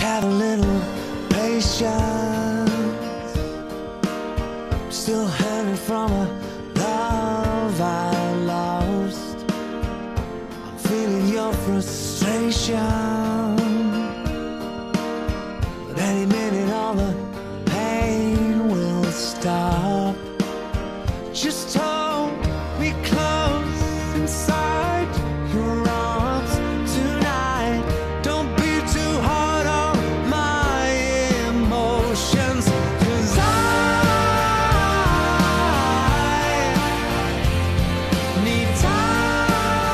have a little patience. Still hanging from a love I lost. I'm feeling your frustration. But any minute all the pain will stop. Just hold me close inside your arms tonight. Don't be too hard on my emotions, 'cause I need time.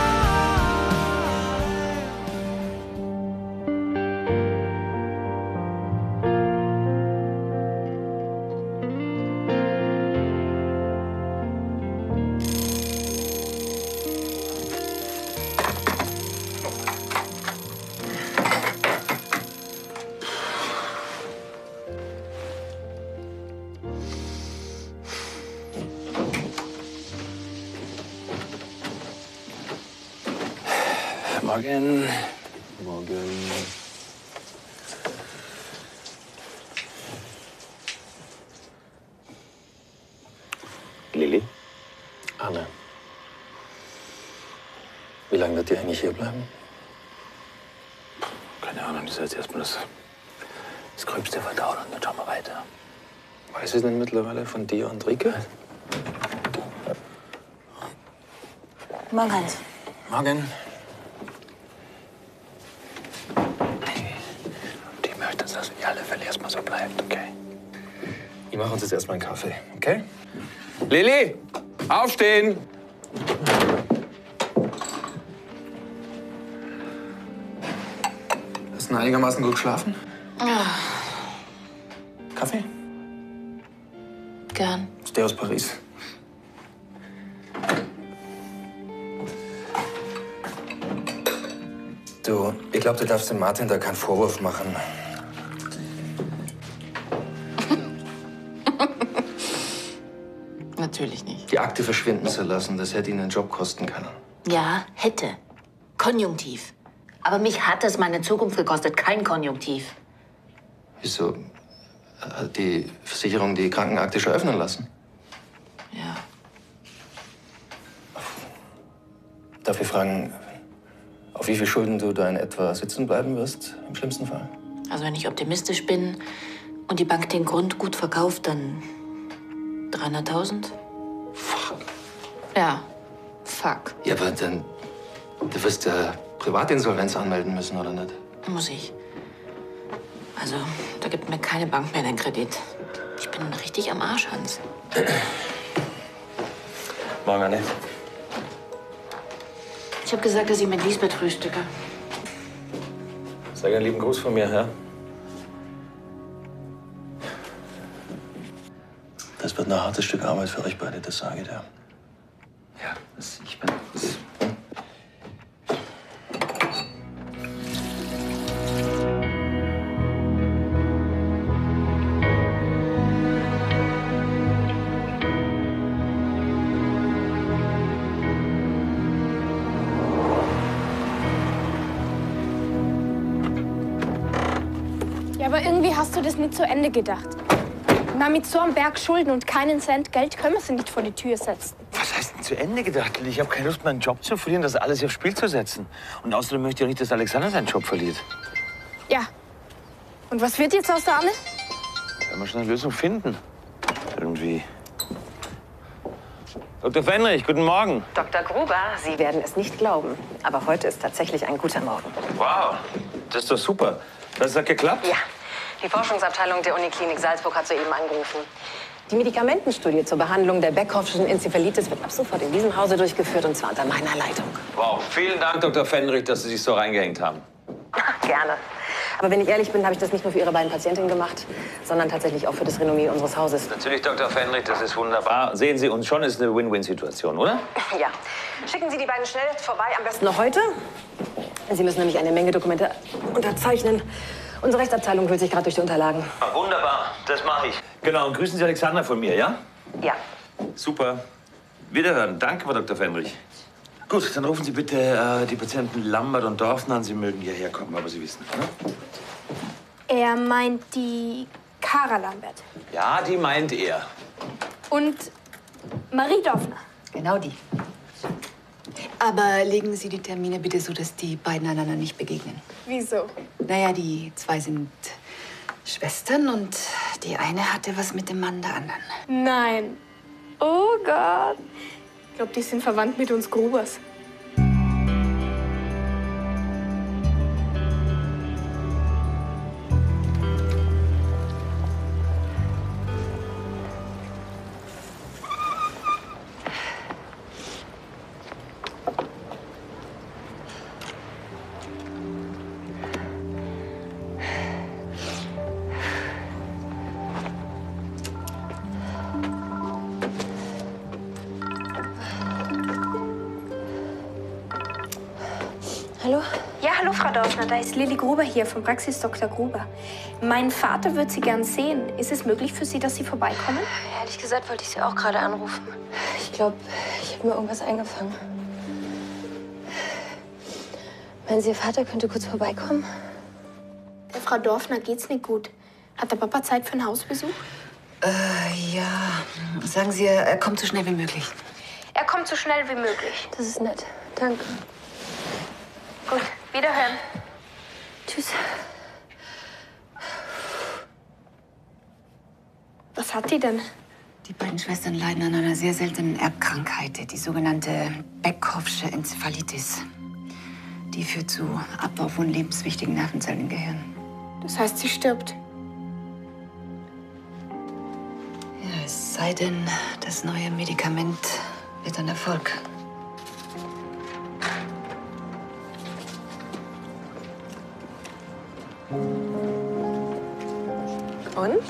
Morgen. Morgen. Lilly? Anne. Wie lange wird die eigentlich hier bleiben? Keine Ahnung, das ist jetzt erstmal das Gröbste verdauen und dann schauen wir weiter. Weiß sie denn mittlerweile von dir und Rike? Morgen, Hans. Morgen. Die möchte, dass das in alle Fälle erstmal so bleibt, okay? Ich mache uns jetzt erstmal einen Kaffee, okay? Lilly, aufstehen! Hast du einigermaßen gut geschlafen? Ja, Kaffee? gern. Ist der aus Paris? Du, ich glaube, du darfst dem Martin da keinen Vorwurf machen. Natürlich nicht. Die Akte verschwinden zu lassen, das hätte ihn den Job kosten können. Ja, hätte. Konjunktiv. Aber mich hat es meine Zukunft gekostet, kein Konjunktiv. Wieso? Hat die Versicherung die Krankenakte schon öffnen lassen? Ja. Darf ich fragen, auf wie viel Schulden du da in etwa sitzen bleiben wirst, im schlimmsten Fall? Also wenn ich optimistisch bin und die Bank den Grund gut verkauft, dann 300.000. Fuck. Ja, fuck. Ja, aber dann, du wirst ja Privatinsolvenz anmelden müssen, oder nicht? Muss ich. Also, da gibt mir keine Bank mehr den Kredit. Ich bin richtig am Arsch, Hans. Morgen, Anne. Ich habe gesagt, dass ich mit Lisbeth frühstücke. Sag einen lieben Gruß von mir, ja? Das wird ein hartes Stück Arbeit für euch beide, das sage ich dir. Ja, ich bin... Ja, aber irgendwie hast du das nicht zu Ende gedacht. Na, mit so einem Berg Schulden und keinen Cent Geld können wir sie nicht vor die Tür setzen. Was heißt denn zu Ende gedacht, Lilly? Ich habe keine Lust, meinen Job zu verlieren, das alles aufs Spiel zu setzen. Und außerdem möchte ich auch nicht, dass Alexander seinen Job verliert. Ja. Und was wird jetzt aus der Anne? Werden wir schon eine Lösung finden. Irgendwie. Dr. Fenrich, guten Morgen. Dr. Gruber, Sie werden es nicht glauben, aber heute ist tatsächlich ein guter Morgen. Wow, das ist doch super. Das hat geklappt? Ja, die Forschungsabteilung der Uniklinik Salzburg hat soeben angerufen. Die Medikamentenstudie zur Behandlung der Beckhoffschen Enzephalitis wird ab sofort in diesem Hause durchgeführt, und zwar unter meiner Leitung. Wow, vielen Dank, Dr. Fenrich, dass Sie sich so reingehängt haben. Gerne. Aber wenn ich ehrlich bin, habe ich das nicht nur für Ihre beiden Patientinnen gemacht, sondern tatsächlich auch für das Renommee unseres Hauses. Natürlich, Dr. Fenrich, das ist wunderbar. Sehen Sie uns schon, ist eine Win-Win-Situation, oder? Ja. Schicken Sie die beiden schnell vorbei, am besten noch heute. Sie müssen nämlich eine Menge Dokumente unterzeichnen. Unsere Rechtsabteilung wühlt sich gerade durch die Unterlagen. Ah, wunderbar, das mache ich. Genau, und grüßen Sie Alexander von mir, ja? Ja. Super. Wiederhören. Danke, Frau Dr. Fenrich. Gut, dann rufen Sie bitte die Patienten Lambert und Dorfner an. Sie mögen hierher kommen, aber Sie wissen, ne? Er meint die Kara Lambert. Ja, die meint er. Und Marie Dorfner. Genau die. Aber legen Sie die Termine bitte so, dass die beiden einander nicht begegnen. Wieso? Naja, die zwei sind Schwestern und die eine hatte was mit dem Mann der anderen. Nein. Oh Gott. Ich glaube, die sind verwandt mit uns Grubers. Hallo? Ja, hallo, Frau Dorfner. Da ist Lilly Gruber hier vom Praxis Dr. Gruber. Mein Vater wird Sie gern sehen. Ist es möglich für Sie, dass Sie vorbeikommen? Ehrlich gesagt wollte ich Sie auch gerade anrufen. Ich glaube, ich habe mir irgendwas eingefangen. Meinen Sie, Ihr Vater könnte kurz vorbeikommen? Der Frau Dorfner geht's nicht gut. Hat der Papa Zeit für einen Hausbesuch? Ja. Sagen Sie, er kommt so schnell wie möglich. Er kommt so schnell wie möglich. Das ist nett. Danke. Gut, wiederhören. Tschüss. Was hat die denn? Die beiden Schwestern leiden an einer sehr seltenen Erbkrankheit, die sogenannte Beckhoffsche Enzephalitis. Die führt zu Abbau von lebenswichtigen Nervenzellen im Gehirn. Das heißt, sie stirbt. Ja, es sei denn, das neue Medikament wird ein Erfolg. Und?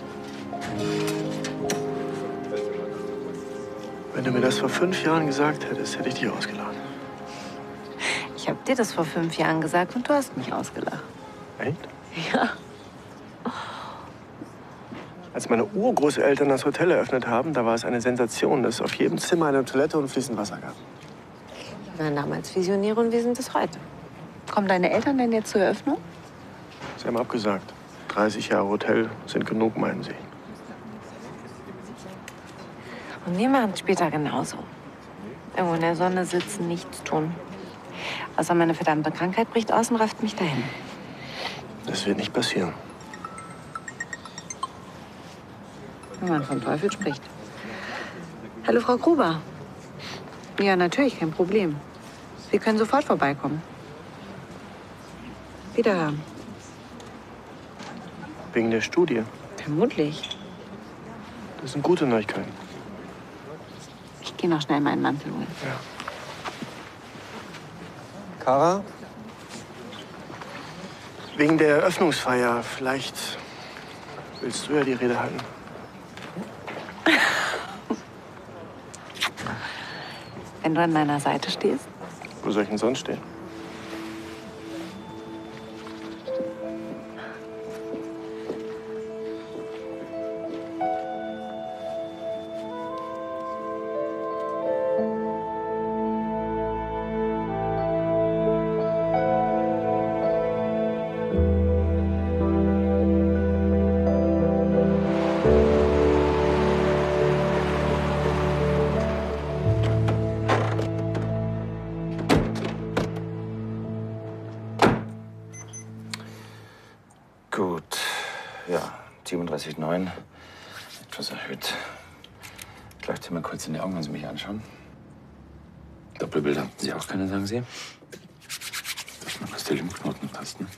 Wenn du mir das vor 5 Jahren gesagt hättest, hätte ich dich ausgelacht. Ich habe dir das vor 5 Jahren gesagt und du hast mich ausgelacht. Echt? Ja. Als meine Urgroßeltern das Hotel eröffnet haben, da war es eine Sensation, dass es auf jedem Zimmer eine Toilette und fließend Wasser gab. Na, damals Visionäre und wir sind es heute. Kommen deine Eltern denn jetzt zur Eröffnung? Sie haben abgesagt. 30 Jahre Hotel sind genug, meinen sie. Und wir machen es später genauso. Irgendwo in der Sonne sitzen, nichts tun. Außer meine verdammte Krankheit bricht aus und rafft mich dahin. Das wird nicht passieren. Wenn man vom Teufel spricht. Hallo, Frau Gruber. Ja, natürlich, kein Problem. Sie können sofort vorbeikommen. Wiederhören. Wegen der Studie. Vermutlich. Das sind gute Neuigkeiten. Ich gehe noch schnell meinen Mantel holen. Ja. Kara? Wegen der Eröffnungsfeier. Vielleicht willst du ja die Rede halten. Wenn du an meiner Seite stehst. Wo soll ich denn sonst stehen? Gut, ja, 37,9. Etwas erhöht. Gleicht Sie mal kurz in die Augen, wenn Sie mich anschauen. Doppelbilder hatten Sie auch keine, sagen Sie? Darf ich mal kurz die Lymphknoten tasten?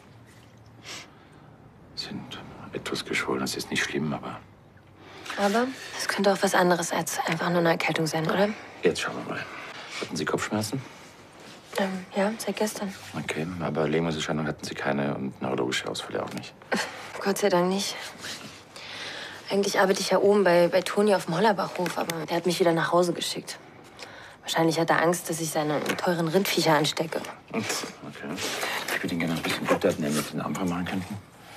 Sind etwas geschwollen, das ist nicht schlimm, aber... Aber es könnte auch was anderes als einfach nur eine Erkältung sein, oder? Jetzt schauen wir mal. Hatten Sie Kopfschmerzen? Ja, seit gestern. Okay, aber Lähmungserscheinungen hatten Sie keine und neurologische Ausfälle auch nicht. Gott sei Dank nicht. Eigentlich arbeite ich ja oben bei Toni auf dem Hollerbachhof, aber der hat mich wieder nach Hause geschickt. Wahrscheinlich hat er Angst, dass ich seine teuren Rindviecher anstecke. Okay. Ich würde Ihnen gerne ein bisschen Blut abnehmen, damit Sie den Arm machen könnten.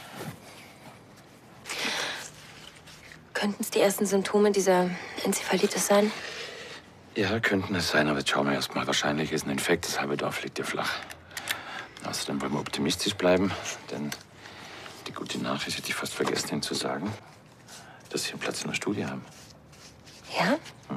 Könnten es die ersten Symptome dieser Enzephalitis sein? Ja, könnten es sein, aber jetzt schauen wir erst mal. Wahrscheinlich ist ein Infekt, das halbe Dorf liegt ja flach. Außerdem wollen wir optimistisch bleiben, denn Die gute Nachricht hätte ich fast vergessen, Ihnen zu sagen, dass Sie einen Platz in der Studie haben. Ja?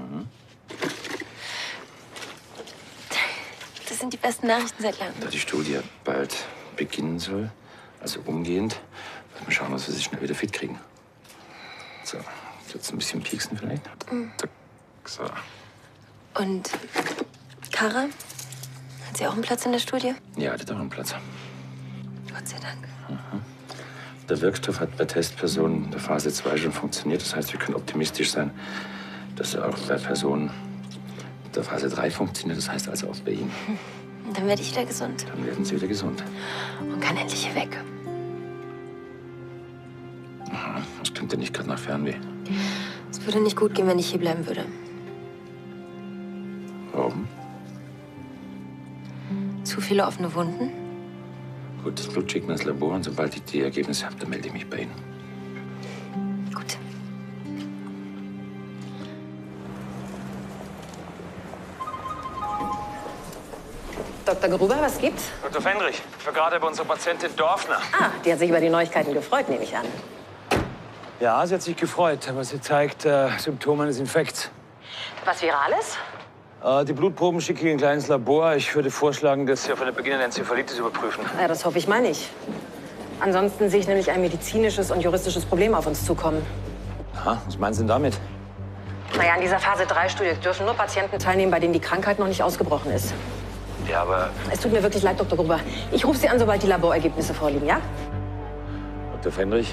Das sind die besten Nachrichten seit langem. Da die Studie bald beginnen soll, also umgehend, müssen wir schauen, dass wir sie schnell wieder fit kriegen. So, jetzt ein bisschen pieksen vielleicht. Zack. So. Und Kara? Hat sie auch einen Platz in der Studie? Ja, die hat auch einen Platz. Gott sei Dank. Der Wirkstoff hat bei Testpersonen der Phase 2 schon funktioniert. Das heißt, wir können optimistisch sein, dass er auch bei Personen der Phase 3 funktioniert. Das heißt also auch bei Ihnen. Und dann werde ich wieder gesund. Dann werden Sie wieder gesund. Und kann endlich hier weg. Das klingt ja nicht gerade nach Fernweh. Es würde nicht gut gehen, wenn ich hier bleiben würde. Warum? Zu viele offene Wunden? Gut, das Blut schicken ins Labor und sobald ich die Ergebnisse habe, dann melde ich mich bei Ihnen. Gut. Dr. Gruber, was gibt's? Dr. Fendrich, ich war gerade bei unserer Patientin Dorfner. Ah, die hat sich über die Neuigkeiten gefreut, nehme ich an. Ja, sie hat sich gefreut, aber sie zeigt Symptome eines Infekts. Was Virales? Die Blutproben schicke ich in ein kleines Labor. Ich würde vorschlagen, dass Sie auf eine beginnende Enzephalitis überprüfen. Ja, das hoffe ich mal nicht. Ansonsten sehe ich nämlich ein medizinisches und juristisches Problem auf uns zukommen. Aha, was meinen Sie denn damit? Naja, in dieser Phase-3-Studie dürfen nur Patienten teilnehmen, bei denen die Krankheit noch nicht ausgebrochen ist. Ja, aber... Es tut mir wirklich leid, Dr. Gruber. Ich rufe Sie an, sobald die Laborergebnisse vorliegen, ja? Dr. Fendrich?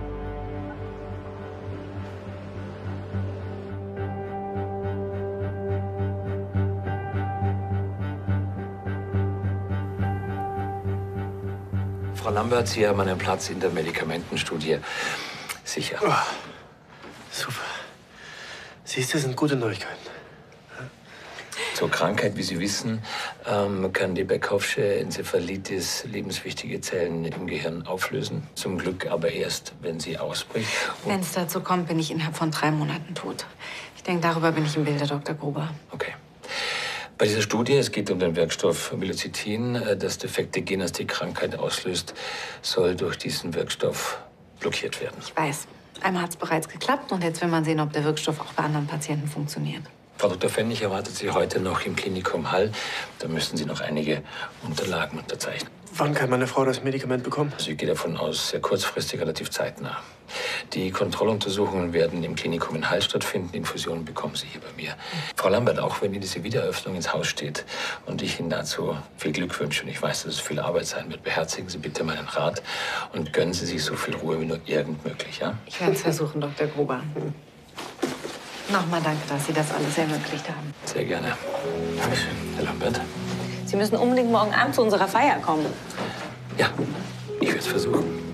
Frau Lambert, Sie haben einen Platz in der Medikamentenstudie sicher. Oh, super. Siehst du, das sind gute Neuigkeiten. Zur Krankheit, wie Sie wissen, kann die Beckhoffsche Enzephalitis lebenswichtige Zellen im Gehirn auflösen. Zum Glück aber erst, wenn sie ausbricht. Wenn es dazu kommt, bin ich innerhalb von 3 Monaten tot. Ich denke, darüber bin ich im Bilde, Dr. Gruber. Okay. Bei dieser Studie, es geht um den Wirkstoff Milocytin, das defekte Gen, das die Krankheit auslöst, soll durch diesen Wirkstoff blockiert werden. Ich weiß. Einmal hat es bereits geklappt und jetzt will man sehen, ob der Wirkstoff auch bei anderen Patienten funktioniert. Frau Dr. Fennig erwartet Sie heute noch im Klinikum Hall. Da müssten Sie noch einige Unterlagen unterzeichnen. Wann kann meine Frau das Medikament bekommen? Also ich gehe davon aus, sehr kurzfristig, relativ zeitnah. Die Kontrolluntersuchungen werden im Klinikum in Hall stattfinden. Die Infusionen bekommen Sie hier bei mir. Frau Lambert, auch wenn Ihnen diese Wiedereröffnung ins Haus steht und ich Ihnen dazu viel Glück wünsche und ich weiß, dass es viel Arbeit sein wird, beherzigen Sie bitte meinen Rat und gönnen Sie sich so viel Ruhe wie nur irgend möglich, ja? Ich werde es versuchen, Dr. Gruber. Nochmal danke, dass Sie das alles ermöglicht haben. Sehr gerne. Dankeschön, Herr Lambert. Sie müssen unbedingt morgen Abend zu unserer Feier kommen. Ja, ich werde es versuchen.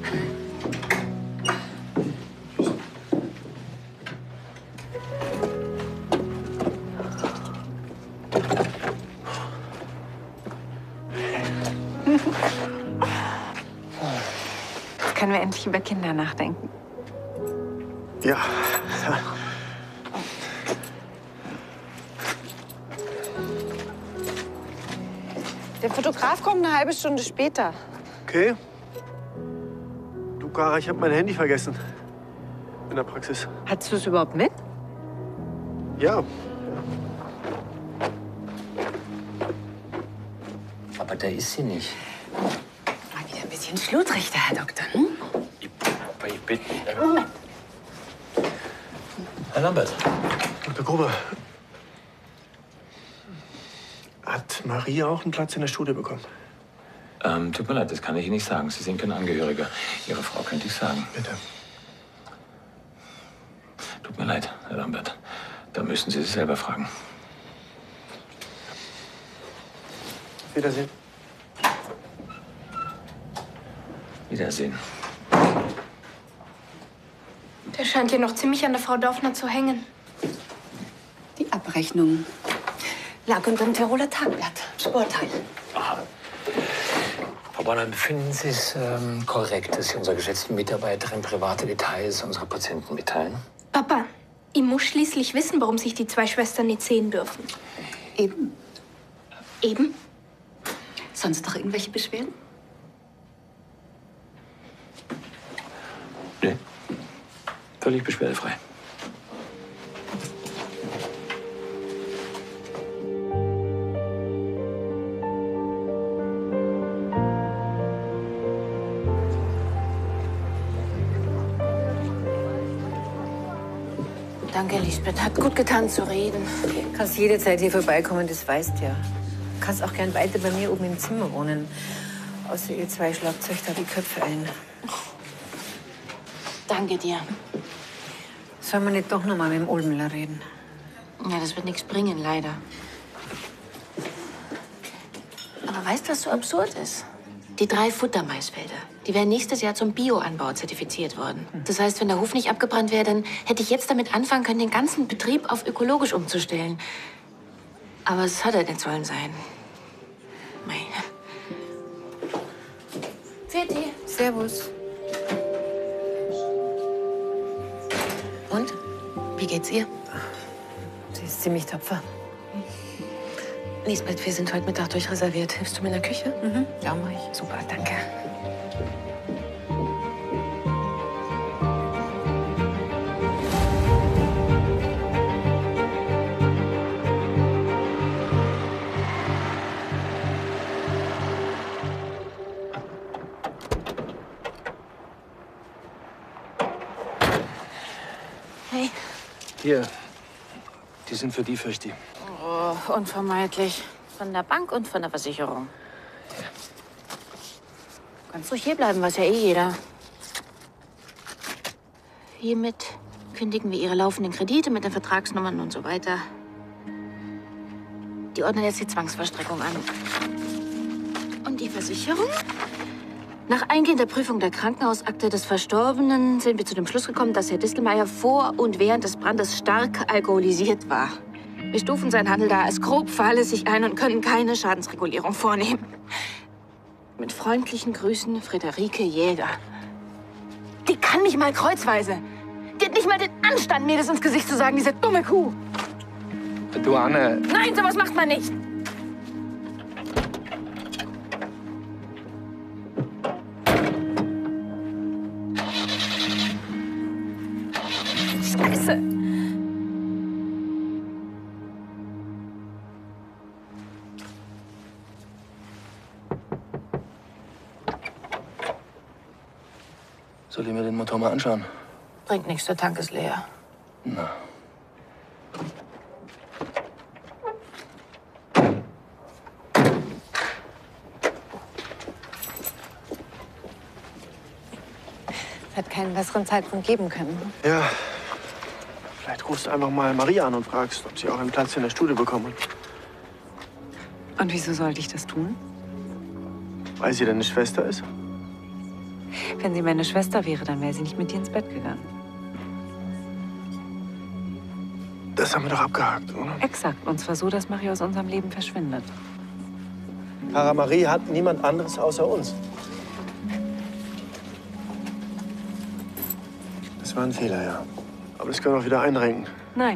Jetzt können wir endlich über Kinder nachdenken. Ja. Der Fotograf kommt eine halbe Stunde später. Okay. Du, Kara, ich habe mein Handy vergessen. In der Praxis. Hattest du es überhaupt mit? Ja. Aber da ist sie nicht. Mal wieder ein bisschen schludrig, der Herr Doktor. Hm? Aber ich bitte. Herr Lambert. Dr. Gruber. Hat Maria auch einen Platz in der Studie bekommen? Tut mir leid, das kann ich Ihnen nicht sagen. Sie sind kein Angehöriger. Ihre Frau könnte ich sagen. Bitte. Tut mir leid, Herr Lambert. Da müssen Sie sich selber fragen. Wiedersehen. Wiedersehen. Der scheint hier noch ziemlich an der Frau Dorfner zu hängen. Die Abrechnung lag unter dem Tiroler Tagblatt. Sportteil. Aha. Frau Bonner, befinden Sie es korrekt, dass Sie unserer geschätzten Mitarbeiterin private Details unserer Patienten mitteilen? Papa, ich muss schließlich wissen, warum sich die 2 Schwestern nicht sehen dürfen. Eben. Eben? Sonst noch irgendwelche Beschwerden? Völlig beschwerdefrei. Danke, Lisbeth. Hat gut getan zu reden. Du kannst jederzeit hier vorbeikommen, das weißt ja. Du kannst auch gern weiter bei mir oben im Zimmer wohnen. Außer ihr zwei schlagt euch da die Köpfe ein. Danke dir. Sollen wir nicht doch noch mal mit dem Ulmler reden? Ja, das wird nichts bringen, leider. Aber weißt du, was so absurd ist? Die 3 Futtermaisfelder, die wären nächstes Jahr zum Bioanbau zertifiziert worden. Das heißt, wenn der Hof nicht abgebrannt wäre, dann hätte ich jetzt damit anfangen können, den ganzen Betrieb auf ökologisch umzustellen. Aber es hat halt nicht sollen sein. Mei. Fertig. Servus. Und? Wie geht's ihr? Sie ist ziemlich tapfer. Lisbeth, wir sind heute Mittag durchreserviert. Hilfst du mir in der Küche? Mhm. Ja, mach ich. Super, danke. Hey. Hier. Die sind für die, fürchte ich. Oh, unvermeidlich. Von der Bank und von der Versicherung. Kannst ruhig hier bleiben, weiß ja eh jeder. Hiermit kündigen wir Ihre laufenden Kredite mit den Vertragsnummern und so weiter. Die ordnen jetzt die Zwangsvollstreckung an. Und die Versicherung? Nach eingehender Prüfung der Krankenhausakte des Verstorbenen sind wir zu dem Schluss gekommen, dass Herr Distelmeier vor und während des Brandes stark alkoholisiert war. Wir stufen seinen Handel da als grob fahrlässig ein und können keine Schadensregulierung vornehmen. Mit freundlichen Grüßen, Friederike Jäger. Die kann nicht mal kreuzweise. Die hat nicht mal den Anstand, mir das ins Gesicht zu sagen, diese dumme Kuh. Du, Anne. Nein, sowas macht man nicht. Scheiße. Soll ich mir den Motor mal anschauen? Bringt nichts, der Tank ist leer. Na. Es hat keinen besseren Zeitpunkt geben können. Ja. Vielleicht rufst du einfach mal Maria an und fragst, ob sie auch einen Platz in der Studie bekommen. Und wieso sollte ich das tun? Weil sie deine Schwester ist? Wenn sie meine Schwester wäre, dann wäre sie nicht mit dir ins Bett gegangen. Das haben wir doch abgehakt, oder? Exakt. Und zwar so, dass Marie aus unserem Leben verschwindet. Cara Marie hat niemand anderes außer uns. Das war ein Fehler, ja. Aber das können wir auch wieder einrenken. Nein.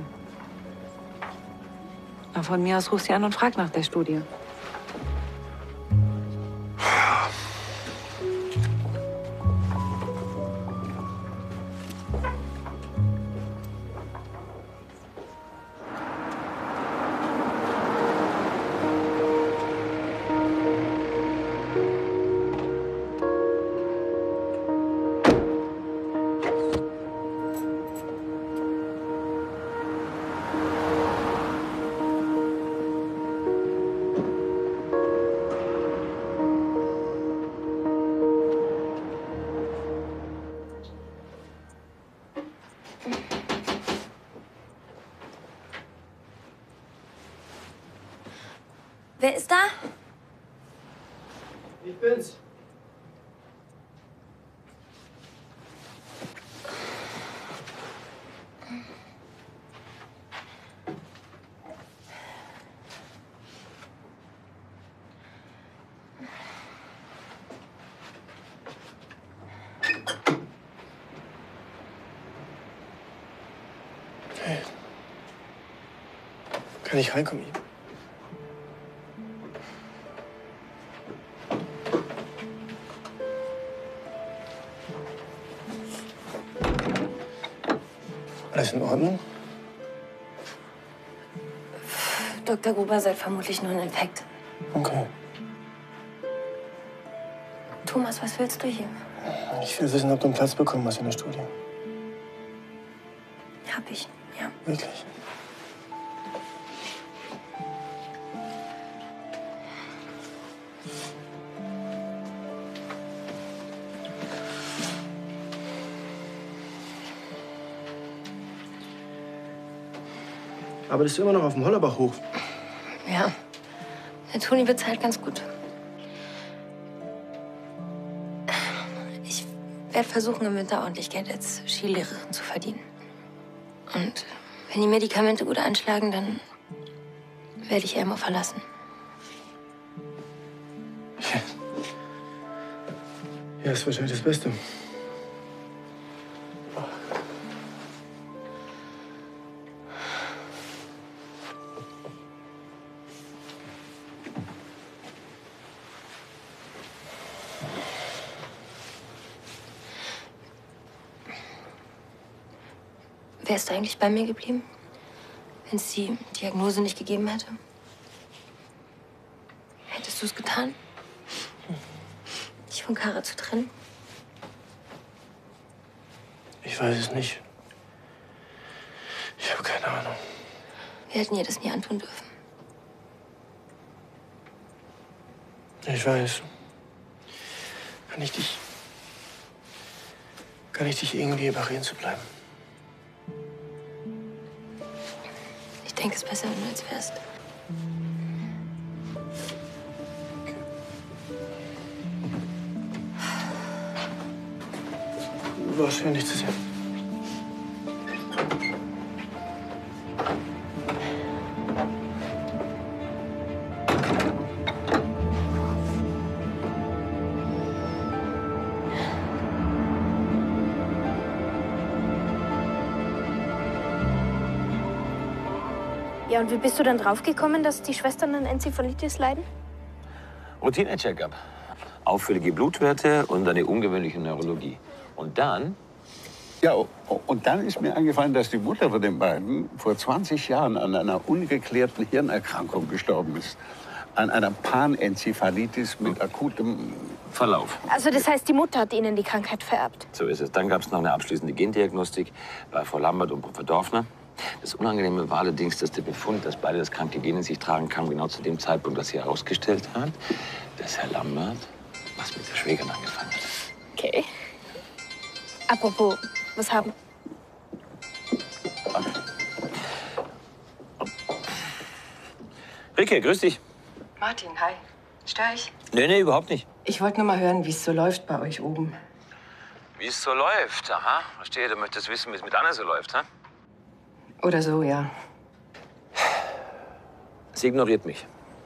Aber von mir aus ruf sie an und frag nach der Studie. Wer ist da? Ich bin's. Hey. Kann ich reinkommen? Alles in Ordnung? Dr. Gruber sagt vermutlich nur ein Infekt. Okay. Thomas, was willst du hier? Ich will wissen, ob du einen Platz bekommen hast in der Studie. Hab ich, ja. Wirklich? Arbeitest du immer noch auf dem Hollerbachhof? Ja. Der Toni bezahlt ganz gut. Ich werde versuchen, im Winter ordentlich Geld als Skilehrerin zu verdienen. Und wenn die Medikamente gut anschlagen, dann werde ich Elmo verlassen. Ja, ist wahrscheinlich das Beste. Wärst du eigentlich bei mir geblieben, wenn es die Diagnose nicht gegeben hätte? Hättest du es getan? Dich von Kara zu trennen? Ich weiß es nicht. Ich habe keine Ahnung. Wir hätten ihr das nie antun dürfen. Ich weiß. Kann ich dich irgendwie überreden zu bleiben? Ich denke, es ist besser, wenn du jetzt wärst. War schön, dich zu sehen. Ja, und wie bist du dann draufgekommen, dass die Schwestern an Enzephalitis leiden? Routine-Check-up. Auffällige Blutwerte und eine ungewöhnliche Neurologie. Und dann? Ja, und dann ist mir eingefallen, dass die Mutter von den beiden vor 20 Jahren an einer ungeklärten Hirnerkrankung gestorben ist. An einer Panenzephalitis mit akutem Verlauf. Also das heißt, die Mutter hat ihnen die Krankheit vererbt? So ist es. Dann gab es noch eine abschließende Gendiagnostik bei Frau Lambert und Professor Dorfner. Das Unangenehme war allerdings, dass der Befund, dass beide das kranke Gen in sich tragen, kam genau zu dem Zeitpunkt, dass sie herausgestellt hat, dass Herr Lambert was mit der Schwägerin angefangen hat. Okay. Apropos, was haben? Ricke, grüß dich. Martin, hi. Störe ich? Nee, überhaupt nicht. Ich wollte nur mal hören, wie es so läuft bei euch oben. Wie es so läuft, aha. Verstehe, du möchtest wissen, wie es mit Anne so läuft, ha? Oder so, ja. Sie ignoriert mich.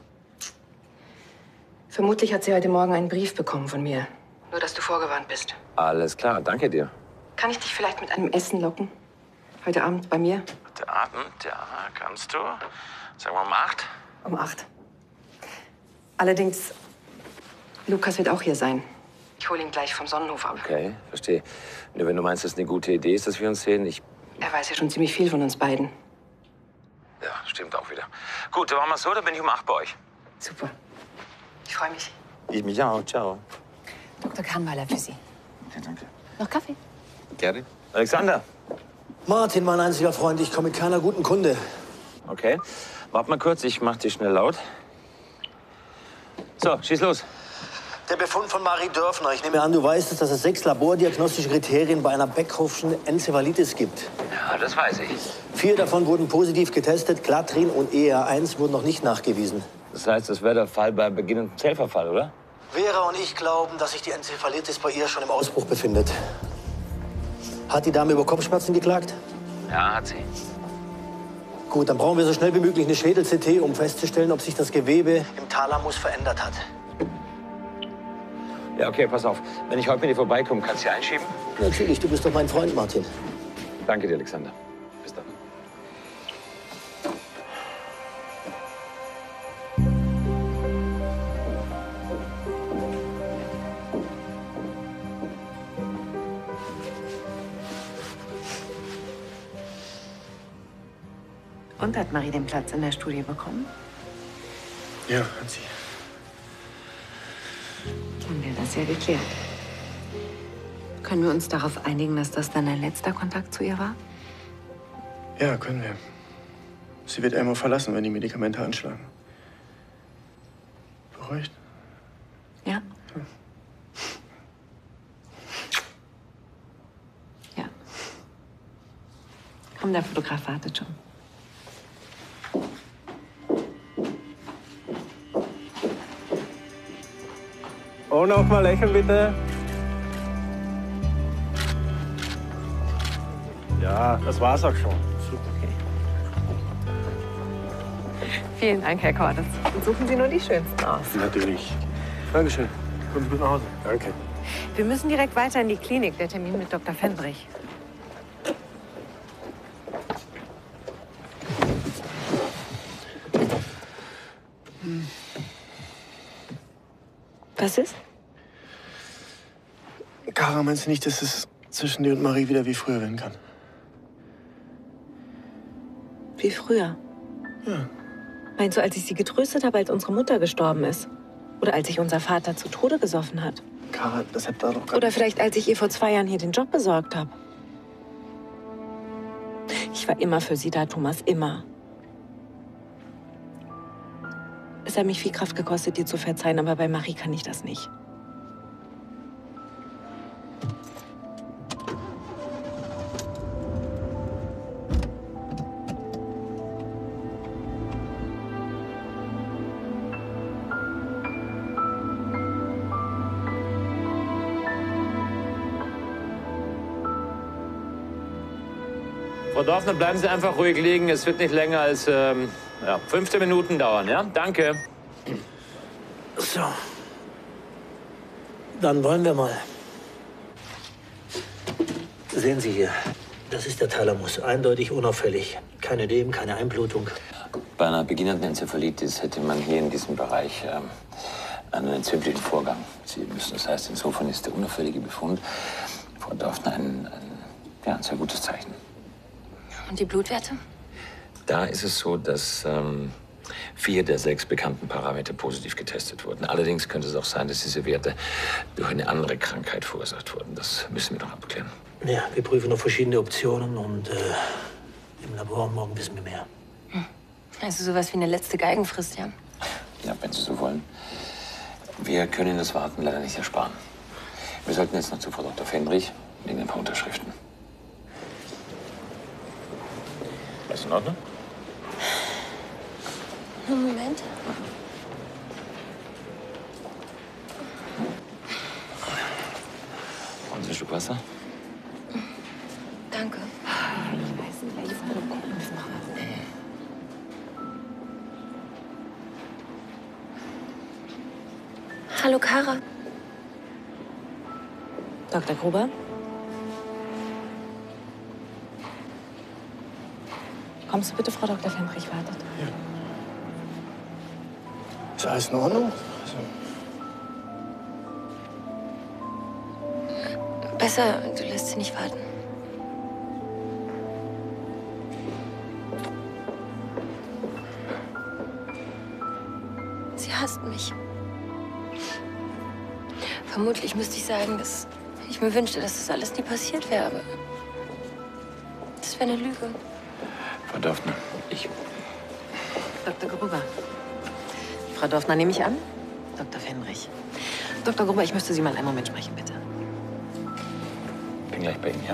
Vermutlich hat sie heute Morgen einen Brief bekommen von mir. Nur, dass du vorgewarnt bist. Alles klar, danke dir. Kann ich dich vielleicht mit einem Essen locken? Heute Abend bei mir? Heute Abend, ja, kannst du. Sagen wir um 8? Um 8. Allerdings, Lukas wird auch hier sein. Ich hole ihn gleich vom Sonnenhof ab. Okay, verstehe. Nur wenn du meinst, dass es eine gute Idee ist, dass wir uns sehen, Er weiß ja schon ziemlich viel von uns beiden. Ja, stimmt auch wieder. Gut, dann machen wir es so, dann bin ich um 8 bei euch. Super. Ich freue mich. Ich mich auch, ciao. Dr. Kahnweiler für Sie. Ja, danke. Noch Kaffee? Gerne. Alexander. Martin, mein einziger Freund, ich komme mit keiner guten Kunde. Okay, warte mal kurz, ich mach dich schnell laut. So, schieß los. Der Befund von Marie Dörfner. Ich nehme an, du weißt es, dass es 6 labordiagnostische Kriterien bei einer Beckhoffschen Enzephalitis gibt. Ja, das weiß ich. 4 davon wurden positiv getestet. Glatrin und ER1 wurden noch nicht nachgewiesen. Das heißt, das wäre der Fall bei beginnendem Zellverfall, oder? Vera und ich glauben, dass sich die Enzephalitis bei ihr schon im Ausbruch befindet. Hat die Dame über Kopfschmerzen geklagt? Ja, hat sie. Gut, dann brauchen wir so schnell wie möglich eine Schädel-CT, um festzustellen, ob sich das Gewebe im Thalamus verändert hat. Ja, okay, pass auf. Wenn ich heute mit dir vorbeikomme, kannst du hier einschieben? Natürlich, du bist doch mein Freund, Martin. Danke dir, Alexander. Bis dann. Und hat Marie den Platz in der Studie bekommen? Ja, hat sie. Haben wir das ja geklärt. Können wir uns darauf einigen, dass das dann dein letzter Kontakt zu ihr war? Ja, können wir. Sie wird Elmo verlassen, wenn die Medikamente anschlagen. Beruhigt? Ja. Ja. Komm, der Fotograf wartet schon. Oh, noch mal lächeln, bitte. Ja, das war's auch schon. Okay. Vielen Dank, Herr Cordes. Und suchen Sie nur die schönsten aus. Natürlich. Dankeschön. Kommen Sie gut nach Hause. Danke. Wir müssen direkt weiter in die Klinik. Der Termin mit Dr. Fendrich. Was ist? Kara, meinst du nicht, dass es zwischen dir und Marie wieder wie früher werden kann? Wie früher? Ja. Meinst du, als ich sie getröstet habe, als unsere Mutter gestorben ist? Oder als sich unser Vater zu Tode gesoffen hat? Kara, das hat da doch gar Oder vielleicht, als ich ihr vor 2 Jahren hier den Job besorgt habe? Ich war immer für sie da, Thomas, immer. Es hat mich viel Kraft gekostet, dir zu verzeihen, aber bei Marie kann ich das nicht. Frau Dorfner, bleiben Sie einfach ruhig liegen. Es wird nicht länger als 15 Minuten dauern, ja? Danke. So. Dann wollen wir mal. Sehen Sie hier, das ist der Thalamus. Eindeutig unauffällig. Keine Ödem, keine Einblutung. Bei einer beginnenden Enzephalitis hätte man hier in diesem Bereich einen entzündlichen Vorgang sehen müssen. Das heißt, insofern ist der unauffällige Befund Frau Dorfner ein sehr gutes Zeichen. Und die Blutwerte? Da ist es so, dass 4 der 6 bekannten Parameter positiv getestet wurden. Allerdings könnte es auch sein, dass diese Werte durch eine andere Krankheit verursacht wurden. Das müssen wir noch abklären. Ja, wir prüfen noch verschiedene Optionen und im Labor morgen wissen wir mehr. Also sowas wie eine letzte Geigenfrist, ja? Ja, wenn Sie so wollen. Wir können Ihnen das Warten leider nicht ersparen. Wir sollten jetzt noch zu Frau Dr. Fendrich wegen ein paar Unterschriften. Ist in Ordnung? Moment. Wollen Sie ein Stück Wasser? Danke. Hallo, Kara. Dr. Gruber? Kommst du bitte, Frau Dr. Fendrich wartet. Ja. Ist alles in Ordnung? Besser, du lässt sie nicht warten. Sie hasst mich. Vermutlich müsste ich sagen, dass ich mir wünschte, dass das alles nie passiert wäre, aber das wäre eine Lüge. Frau Dorfner, Dr. Gruber. Frau Dorfner, nehme ich an? Dr. Fendrich. Dr. Gruber, ich müsste Sie mal einen Moment sprechen, bitte. bin gleich bei Ihnen, ja?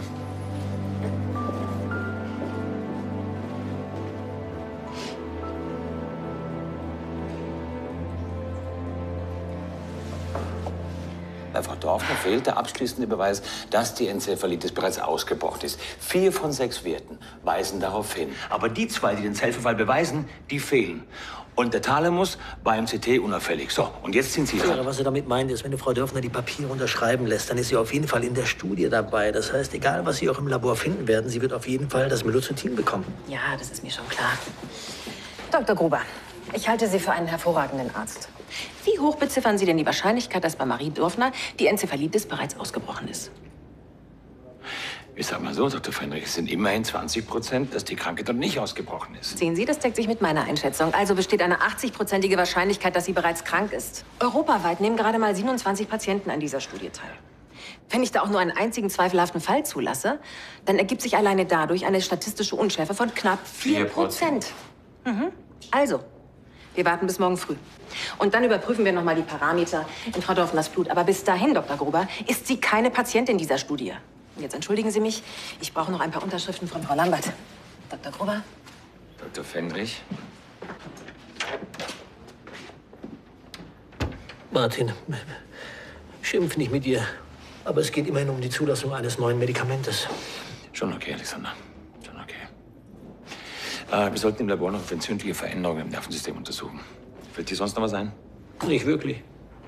Bei Frau Dorfner fehlt der abschließende Beweis, dass die Enzephalitis bereits ausgebrochen ist. 4 von 6 Werten weisen darauf hin. Aber die 2, die den Zellverfall beweisen, die fehlen. Und der Thalamus war im CT unauffällig. So, und jetzt sind Sie dran. Ja, was er damit meint, ist, wenn die Frau Dörfner die Papiere unterschreiben lässt, dann ist sie auf jeden Fall in der Studie dabei. Das heißt, egal, was Sie auch im Labor finden werden, sie wird auf jeden Fall das Meloxicin bekommen. Ja, das ist mir schon klar. Dr. Gruber, ich halte Sie für einen hervorragenden Arzt. Wie hoch beziffern Sie denn die Wahrscheinlichkeit, dass bei Marie Dorfner die Enzephalitis bereits ausgebrochen ist? Ich sag mal so, Dr. Fenrich, es sind immerhin 20%, dass die Krankheit noch nicht ausgebrochen ist. Sehen Sie, das deckt sich mit meiner Einschätzung. Also besteht eine 80-prozentige Wahrscheinlichkeit, dass sie bereits krank ist. Europaweit nehmen gerade mal 27 Patienten an dieser Studie teil. Wenn ich da auch nur einen einzigen zweifelhaften Fall zulasse, dann ergibt sich alleine dadurch eine statistische Unschärfe von knapp 4%. Also, wir warten bis morgen früh. Und dann überprüfen wir noch mal die Parameter in Frau Dorfners Blut. Aber bis dahin, Dr. Gruber, ist sie keine Patientin dieser Studie. Und jetzt entschuldigen Sie mich, ich brauche noch ein paar Unterschriften von Frau Lambert. Dr. Gruber? Dr. Fenrich? Martin, schimpf nicht mit ihr. Aber es geht immerhin um die Zulassung eines neuen Medikamentes. Schon okay, Alexander. Schon okay. Wir sollten im Labor noch auf entzündliche Veränderungen im Nervensystem untersuchen. Fällt dir sonst noch was ein? Nicht wirklich.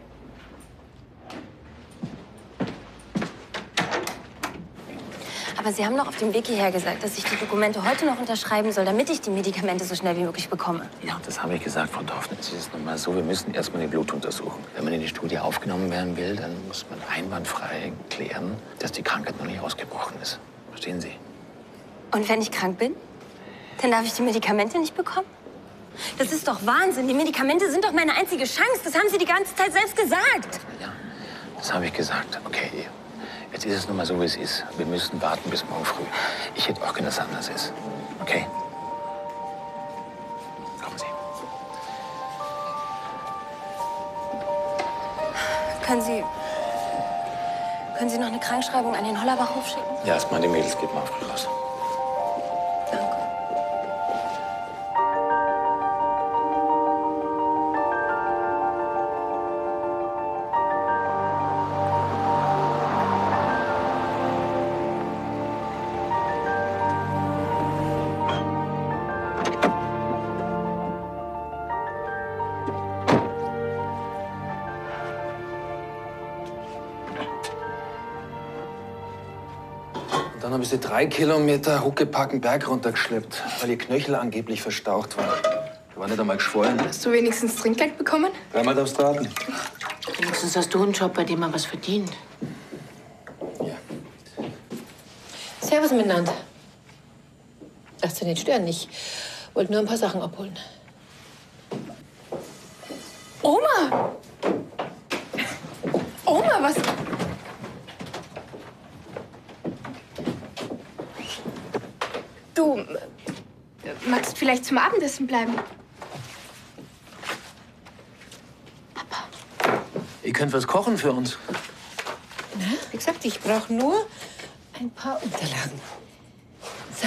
Aber Sie haben doch auf dem Weg hierher gesagt, dass ich die Dokumente heute noch unterschreiben soll, damit ich die Medikamente so schnell wie möglich bekomme. Ja, das habe ich gesagt, Frau Dorfner. Es ist nun mal so, wir müssen erstmal die Blut untersuchen. Wenn man in die Studie aufgenommen werden will, dann muss man einwandfrei klären, dass die Krankheit noch nicht ausgebrochen ist. Verstehen Sie? Und wenn ich krank bin? Dann darf ich die Medikamente nicht bekommen? Das ist doch Wahnsinn. Die Medikamente sind doch meine einzige Chance. Das haben Sie die ganze Zeit selbst gesagt. Ja, das habe ich gesagt. Okay, jetzt ist es nun mal so, wie es ist. Wir müssen warten bis morgen früh. Ich hätte auch gerne, dass es anders ist. Okay? Kommen Sie. Können Sie noch eine Krankschreibung an den Hollerbachhof schicken? Ja, erstmal die Mädels, geht mal früh raus. Dann habe ich sie 3 Kilometer huckepacken Berg runtergeschleppt, weil ihr Knöchel angeblich verstaucht war. Der war nicht einmal geschwollen. Hast du wenigstens Trinkgeld bekommen? Dreimal darfst du raten. Wenigstens hast du einen Job, bei dem man was verdient. Servus miteinander. Darfst du nicht stören? Ich wollte nur ein paar Sachen abholen. Oma! Oma, was? Du magst vielleicht zum Abendessen bleiben? Ihr könnt was kochen für uns. Na, wie gesagt, ich brauche nur ein paar Unterlagen. So.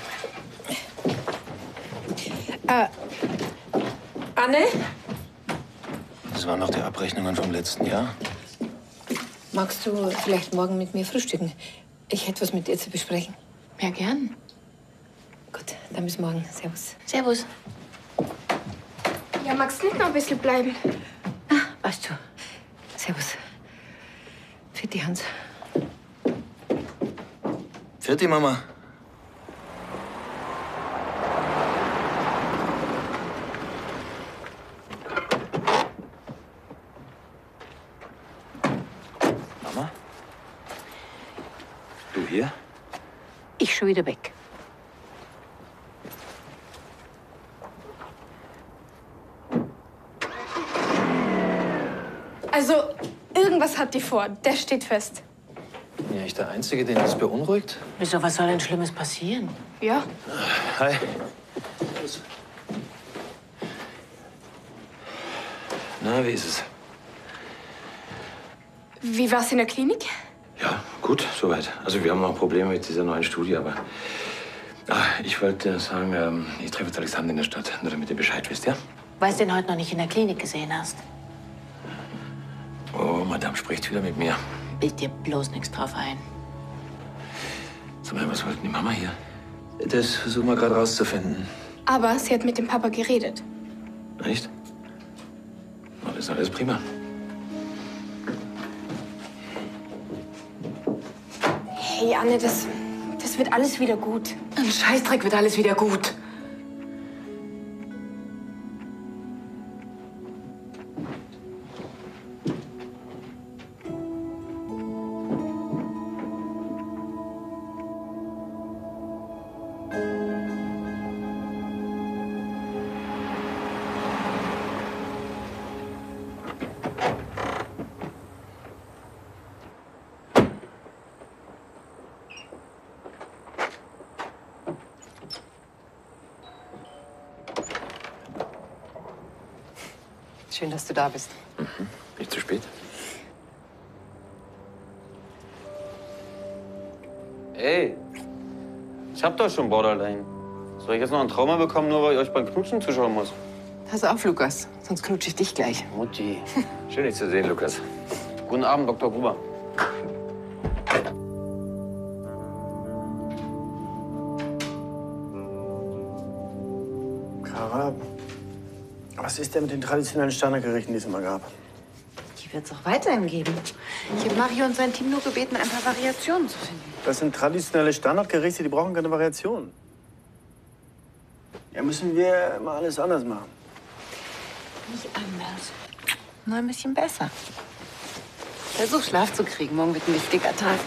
Anne? Das waren noch die Abrechnungen vom letzten Jahr. Magst du vielleicht morgen mit mir frühstücken? Ich hätte was mit dir zu besprechen. Ja, gern. Gut, dann bis morgen. Servus. Servus. Ja, magst du nicht noch ein bisschen bleiben? Weißt du. Servus. Für die Hans. Für die Mama. Mama? Du hier? Ich schon wieder weg. Also, irgendwas hat die vor. Der steht fest. Bin ja ich der Einzige, den das beunruhigt? Wieso, was soll denn Schlimmes passieren? Ja. Hi. Na, wie ist es? Wie war's in der Klinik? Ja, gut, soweit. Also wir haben noch Probleme mit dieser neuen Studie, aber ich wollte sagen, ich treffe jetzt Alexander in der Stadt, nur damit ihr Bescheid wisst, ja? Weil du den heute noch nicht in der Klinik gesehen hast. Oh, Madame spricht wieder mit mir. Bild dir bloß nichts drauf ein. Sag mal, was wollten die Mama hier? Das versuchen wir gerade rauszufinden. Aber sie hat mit dem Papa geredet. Echt? Oh, das ist alles prima. Hey, Anne, das wird alles wieder gut. Ein Scheißdreck wird alles wieder gut. Schön, dass du da bist. Nicht zu spät. Ey, ich hab doch schon Borderline. Soll ich jetzt noch ein Trauma bekommen, nur weil ich euch beim Knutschen zuschauen muss? Pass auf, Lukas, sonst knutsche ich dich gleich. Mutti. Schön, dich zu sehen, Lukas. Guten Abend, Dr. Gruber. Clara, was ist denn mit den traditionellen Standardgerichten, die es immer gab? Die wird es auch weiterhin geben. Ich habe Mario und sein Team nur gebeten, ein paar Variationen zu finden. Das sind traditionelle Standardgerichte, die brauchen keine Variation. Ja, müssen wir mal alles anders machen. Nicht anders. Nur ein bisschen besser. Versuch, Schlaf zu kriegen. Morgen wird ein wichtiger Tag.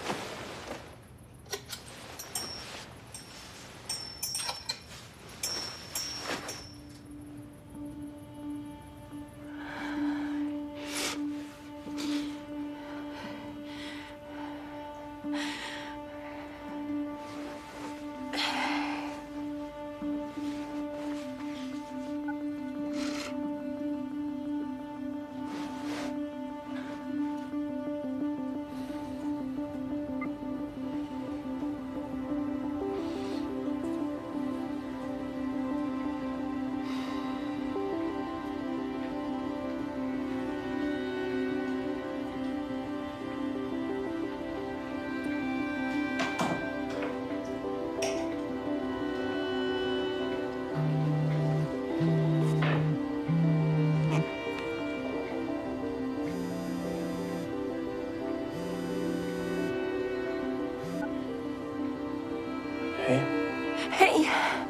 Hey.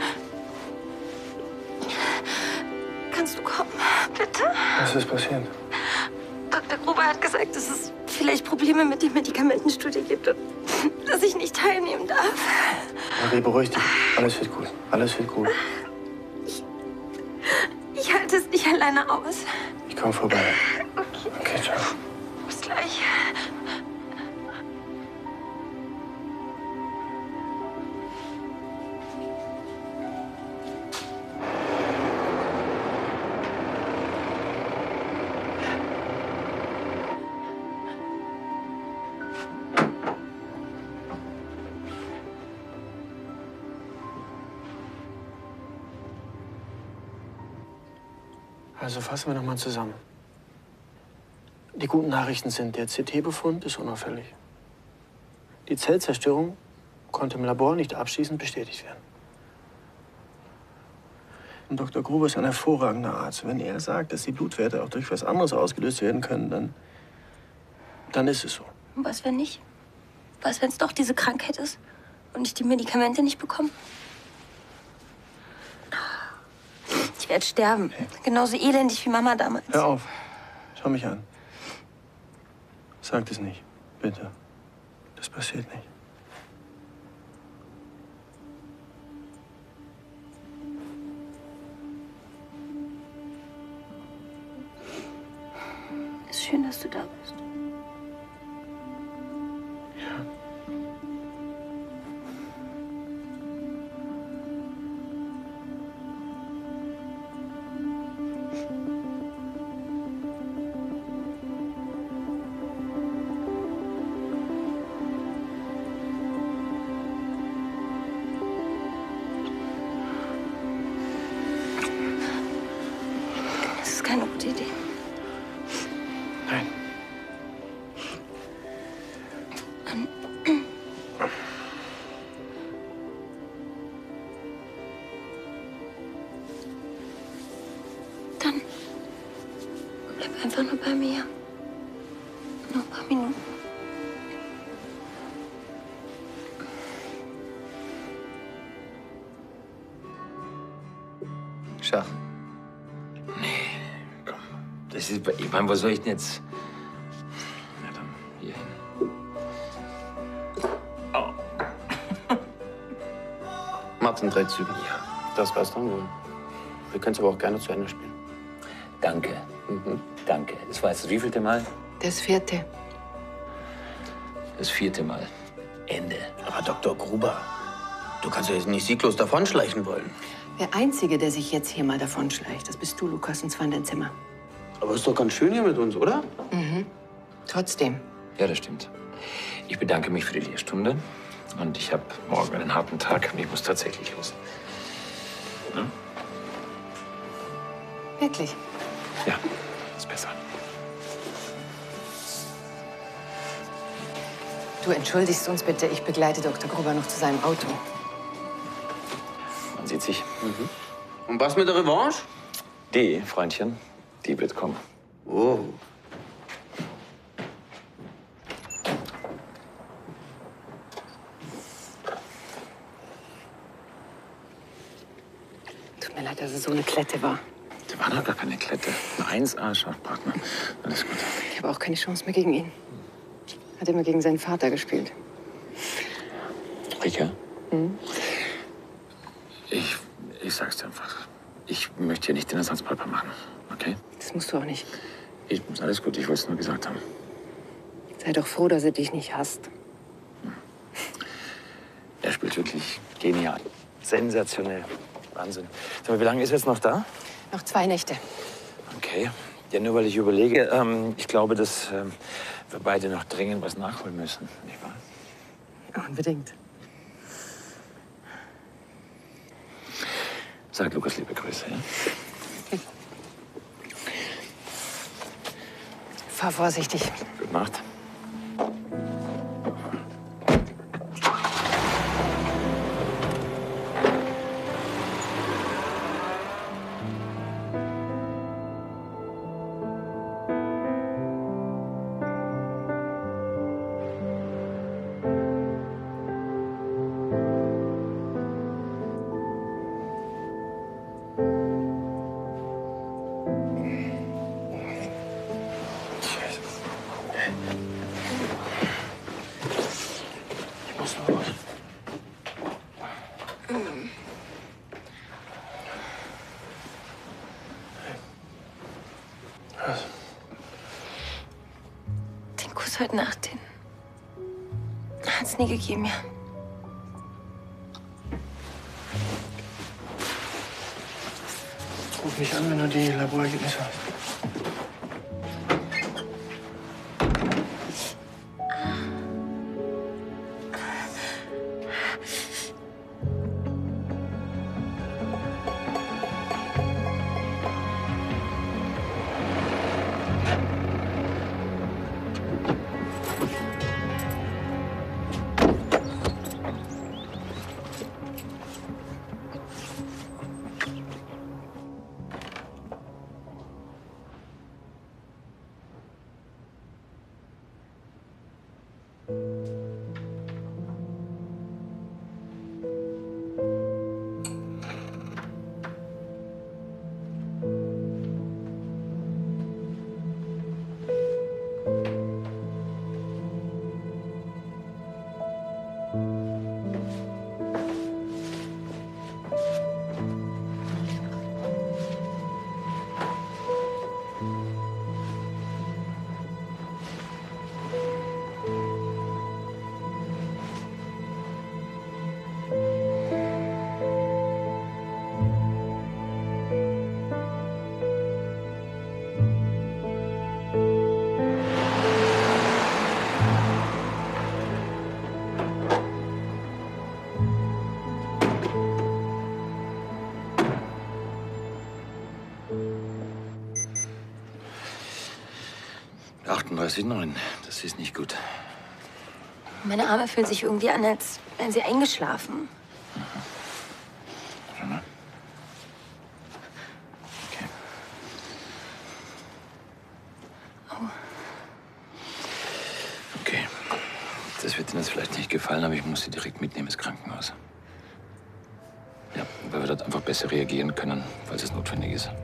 Kannst du kommen, bitte? Was ist passiert? Dr. Gruber hat gesagt, dass es vielleicht Probleme mit der Medikamentenstudie gibt und dass ich nicht teilnehmen darf. Marie, beruhig dich. Alles wird gut. Alles wird gut. Ich halte es nicht alleine aus. Ich komme vorbei. Okay. Okay, ciao. Bis gleich. Also fassen wir noch mal zusammen. Die guten Nachrichten sind, der CT-Befund ist unauffällig. Die Zellzerstörung konnte im Labor nicht abschließend bestätigt werden. Und Dr. Gruber ist ein hervorragender Arzt. Wenn er sagt, dass die Blutwerte auch durch was anderes ausgelöst werden können, dann ist es so. Und was, wenn nicht? Was, wenn es doch diese Krankheit ist und ich die Medikamente nicht bekomme? Ich werde sterben. Genauso elendig wie Mama damals. Hör auf. Schau mich an. Sag das nicht. Bitte. Das passiert nicht. Es ist schön, dass du da bist. Das ist keine gute Idee. Nein. Dann bleib einfach nur bei mir. Nur ein paar Minuten. Schach. Nee, komm. Das ist, ich meine, wo soll ich denn jetzt? Na dann, hier hin. Macht in 3 Zügen. Ja. Das war's dann wohl. Wir können es aber auch gerne zu Ende spielen. Danke. Danke. Das war jetzt das wievielte Mal? Das 4. Das 4. Mal. Ende. Aber Dr. Gruber, du kannst ja jetzt nicht sieglos davonschleichen wollen. Der Einzige, der sich jetzt hier mal davonschleicht, das bist du, Lukas, und zwar in dein Zimmer. Aber ist doch ganz schön hier mit uns, oder? Mhm. Trotzdem. Ja, das stimmt. Ich bedanke mich für die Lehrstunde. Und ich habe morgen einen harten Tag und ich muss tatsächlich los. Ja? Wirklich? Ja, ist besser. Du entschuldigst uns bitte, ich begleite Dr. Gruber noch zu seinem Auto. Man sieht sich. Mhm. Und was mit der Revanche? Die, Freundchen, die wird kommen. Oh. Tut mir leid, dass es so eine Klette war. Die war doch gar keine Klette. Ein 1A-Schachpartner. Alles gut. Ich habe auch keine Chance mehr gegen ihn. Hat immer gegen seinen Vater gespielt. Rika, Mhm. ich sag's dir einfach. Ich möchte hier nicht den Ersatzpapa machen, okay? Das musst du auch nicht. Ist alles gut, ich wollte es nur gesagt haben. Sei doch froh, dass er dich nicht hasst. Er spielt wirklich genial. Sensationell. Wahnsinn. Sag mal, wie lange ist er jetzt noch da? Noch 2 Nächte. Okay. Ja, nur weil ich überlege, ich glaube, dass wir beide noch dringend was nachholen müssen, nicht wahr? Unbedingt. Sag Lukas liebe Grüße, ja? Fahr vorsichtig. Gute Nacht. Den Kuss heute Nacht, den hat's nie gegeben, ja. Ruf mich an, wenn du die Laborergebnisse hast. Neun. Das ist nicht gut. Meine Arme fühlen sich irgendwie an, als wären sie eingeschlafen. Schau mal. Okay. Oh. Okay. Das wird Ihnen jetzt vielleicht nicht gefallen, aber ich muss Sie direkt mitnehmen ins Krankenhaus. Ja, weil wir dort einfach besser reagieren können, falls es notwendig ist.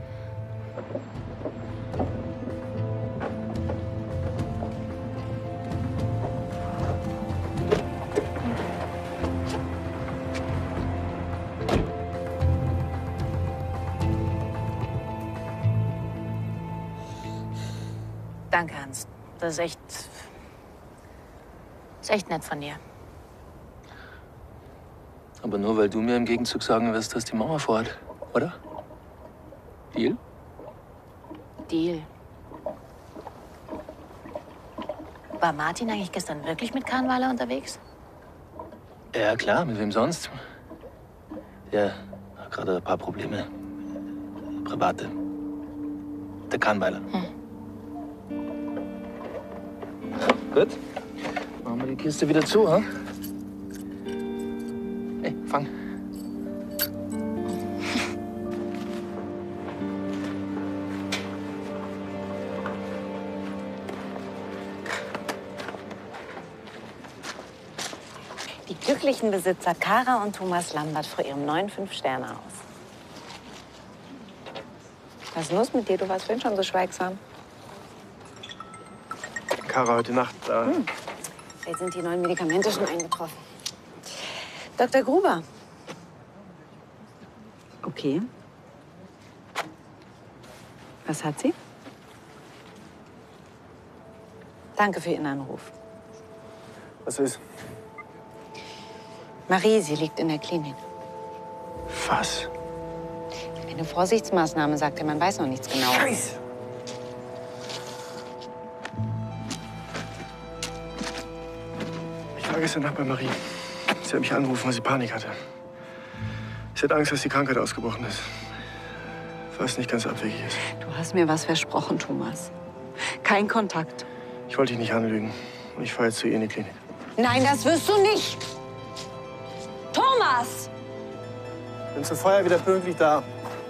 Danke, Hans. Das ist echt nett von dir. Aber nur, weil du mir im Gegenzug sagen wirst, dass die Mama vorhat, oder? Deal? Deal. War Martin eigentlich gestern wirklich mit Kahnweiler unterwegs? Ja, klar, mit wem sonst? Der hat gerade ein paar Probleme. Private. Der Kahnweiler. Gut. Machen wir die Kiste wieder zu, ha? Hey, fang. Die glücklichen Besitzer Kara und Thomas Lambert vor ihrem neuen 5-Sterne-Haus. Was ist los mit dir? Du warst vorhin schon so schweigsam. Kara, heute Nacht da. Jetzt sind die neuen Medikamente schon eingetroffen. Dr. Gruber. Okay. Was hat sie? Danke für Ihren Anruf. Was ist? Marie, sie liegt in der Klinik. Was? Eine Vorsichtsmaßnahme, sagte man, weiß noch nichts genau. Scheiße! Ich war gestern Nacht bei Marie. Sie hat mich angerufen, weil sie Panik hatte. Sie hat Angst, dass die Krankheit ausgebrochen ist. Was nicht ganz abwegig ist. Du hast mir was versprochen, Thomas. Kein Kontakt. Ich wollte dich nicht anlügen. Und ich fahre jetzt zu ihr in die Klinik. Nein, das wirst du nicht! Thomas! Bin zur Feier wieder pünktlich da.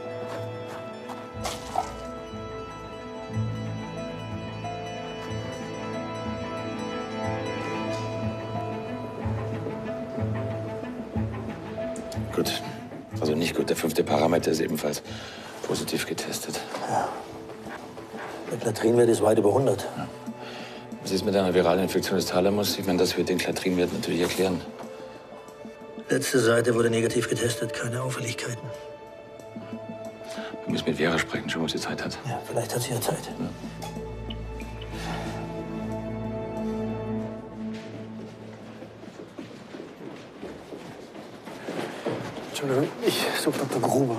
Gut. Also nicht gut. Der 5. Parameter ist ebenfalls positiv getestet. Ja. Der Clatrinwert ist weit über 100. Ja. Was ist mit einer viralen Infektion des Thalamus? Ich meine, das wird den Clatrinwert natürlich erklären. Letzte Seite wurde negativ getestet, keine Auffälligkeiten. Wir müssen mit Vera sprechen, schon, ob sie Zeit hat. Ja, vielleicht hat sie ja Zeit. Ja. Entschuldigung, ich suche Dr. Gruber.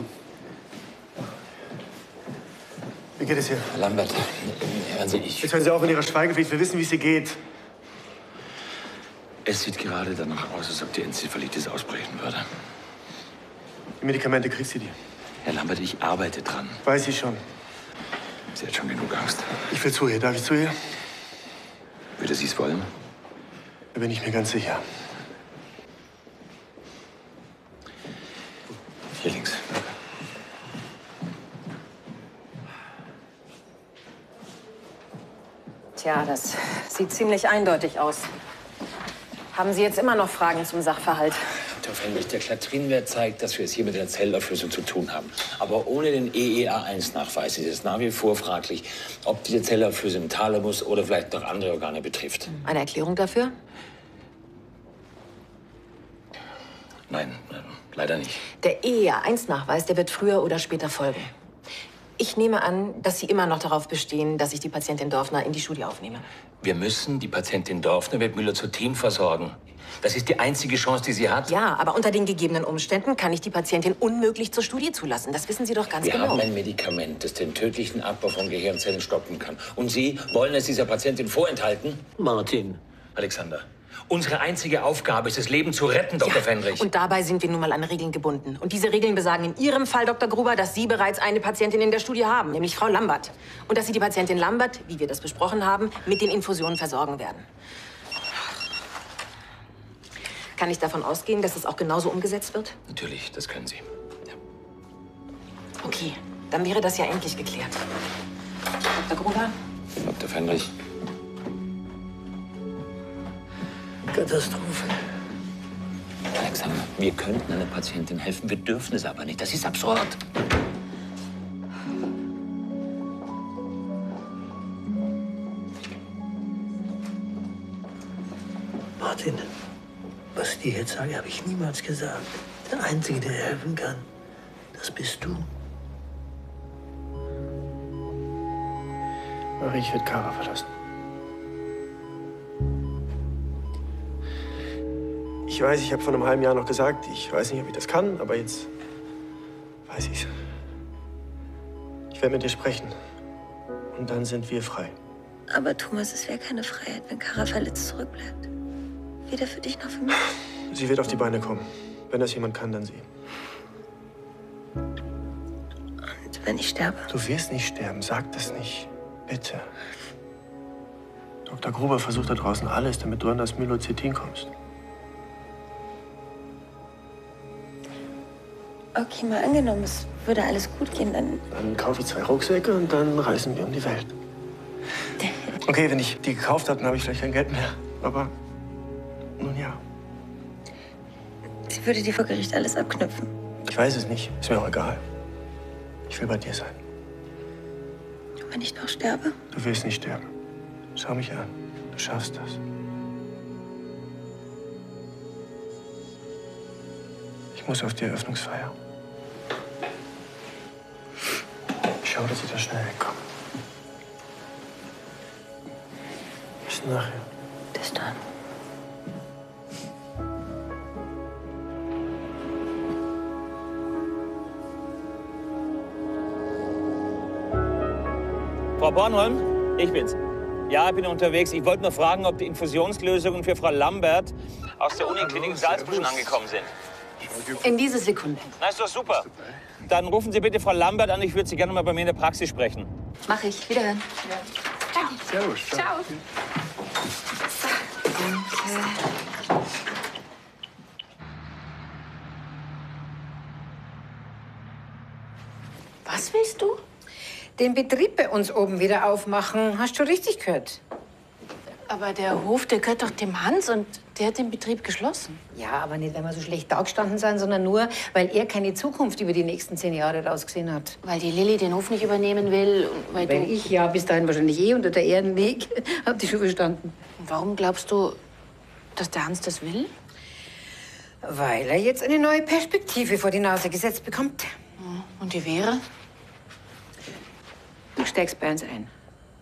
Wie geht es ihr? Herr Lambert, hören Sie, Jetzt hören Sie auf in Ihrer Schweigepflicht. Wir wissen, wie es ihr geht. Es sieht gerade danach aus, als ob die Enzephalitis ausbrechen würde. Die Medikamente kriegst du die. Herr Lambert, ich arbeite dran. Weiß ich schon. Sie hat schon genug Angst. Ich will zu ihr. Darf ich zu ihr? Würde sie es wollen? Da bin ich mir ganz sicher. Hier links. Tja, das sieht ziemlich eindeutig aus. Haben Sie jetzt immer noch Fragen zum Sachverhalt? Dr. Fenrich, der Clatrinwert zeigt, dass wir es hier mit einer Zellauflösung zu tun haben. Aber ohne den EEA1-Nachweis ist es nach wie vor fraglich, ob diese Zellauflösung Thalamus oder vielleicht noch andere Organe betrifft. Eine Erklärung dafür? Nein, leider nicht. Der EEA1-Nachweis, der wird früher oder später folgen. Ich nehme an, dass Sie immer noch darauf bestehen, dass ich die Patientin Dorfner in die Studie aufnehme. Wir müssen die Patientin Dorfner mit Müller-Zur-Thin versorgen. Das ist die einzige Chance, die sie hat. Ja, aber unter den gegebenen Umständen kann ich die Patientin unmöglich zur Studie zulassen. Das wissen Sie doch ganz Wir genau. haben ein Medikament, das den tödlichen Abbau von Gehirnzellen stoppen kann. Und Sie wollen es dieser Patientin vorenthalten? Martin. Alexander, unsere einzige Aufgabe ist, das Leben zu retten, Dr. Fenrich. Und dabei sind wir nun mal an Regeln gebunden. Und diese Regeln besagen in Ihrem Fall, Dr. Gruber, dass Sie bereits eine Patientin in der Studie haben, nämlich Frau Lambert. Und dass Sie die Patientin Lambert, wie wir das besprochen haben, mit den Infusionen versorgen werden. Kann ich davon ausgehen, dass es auch genauso umgesetzt wird? Natürlich, das können Sie. Ja. Okay, dann wäre das ja endlich geklärt. Dr. Gruber? Dr. Fenrich. Katastrophe. Alexander, wir könnten einer Patientin helfen, wir dürfen es aber nicht. Das ist absurd. Martin, was ich dir jetzt sage, habe ich niemals gesagt. Der Einzige, der helfen kann, das bist du. Marie wird Kara verlassen. Ich weiß, ich habe vor einem halben Jahr noch gesagt, ich weiß nicht, ob ich das kann, aber jetzt weiß ich's. Ich werde mit dir sprechen. Und dann sind wir frei. Aber Thomas, es wäre keine Freiheit, wenn Kara verletzt zurückbleibt. Weder für dich noch für mich. Sie wird auf die Beine kommen. Wenn das jemand kann, dann sie. Und wenn ich sterbe? Du wirst nicht sterben. Sag das nicht. Bitte. Dr. Gruber versucht da draußen alles, damit du an das Mylocetin kommst. Okay, mal angenommen, es würde alles gut gehen, dann... Dann kaufe ich 2 Rucksäcke und dann reisen wir um die Welt. Okay, wenn ich die gekauft habe, dann habe ich vielleicht kein Geld mehr. Aber nun ja. Sie würde dir vor Gericht alles abknüpfen. Ich weiß es nicht. Ist mir auch egal. Ich will bei dir sein. Und wenn ich noch sterbe? Du willst nicht sterben. Schau mich an. Du schaffst das. Ich muss auf die Eröffnungsfeier. Ich schaue, dass ich da schnell wegkomme. Bis nachher. Bis dann. Frau Bornholm, ich bin's. Ja, ich bin unterwegs. Ich wollte nur fragen, ob die Infusionslösungen für Frau Lambert aus der Uniklinik Salzburg schon angekommen sind. In dieser Sekunde. Na, ist doch super. Dann rufen Sie bitte Frau Lambert an. Ich würde Sie gerne mal bei mir in der Praxis sprechen. Mach ich. Wiederhören. Danke. Servus. Ciao. Was willst du? Den Betrieb bei uns oben wieder aufmachen. Hast du richtig gehört? Aber der Hof, der gehört doch dem Hans und der hat den Betrieb geschlossen. Ja, aber nicht, weil wir so schlecht dagestanden sind, sondern nur, weil er keine Zukunft über die nächsten 10 Jahre rausgesehen hat. Weil die Lilly den Hof nicht übernehmen will und weil Weil du... ich ja bis dahin wahrscheinlich unter der Ehrenweg. Habt ihr schon verstanden? Und warum glaubst du, dass der Hans das will? Weil er jetzt eine neue Perspektive vor die Nase gesetzt bekommt. Und die wäre? Du steigst bei uns ein.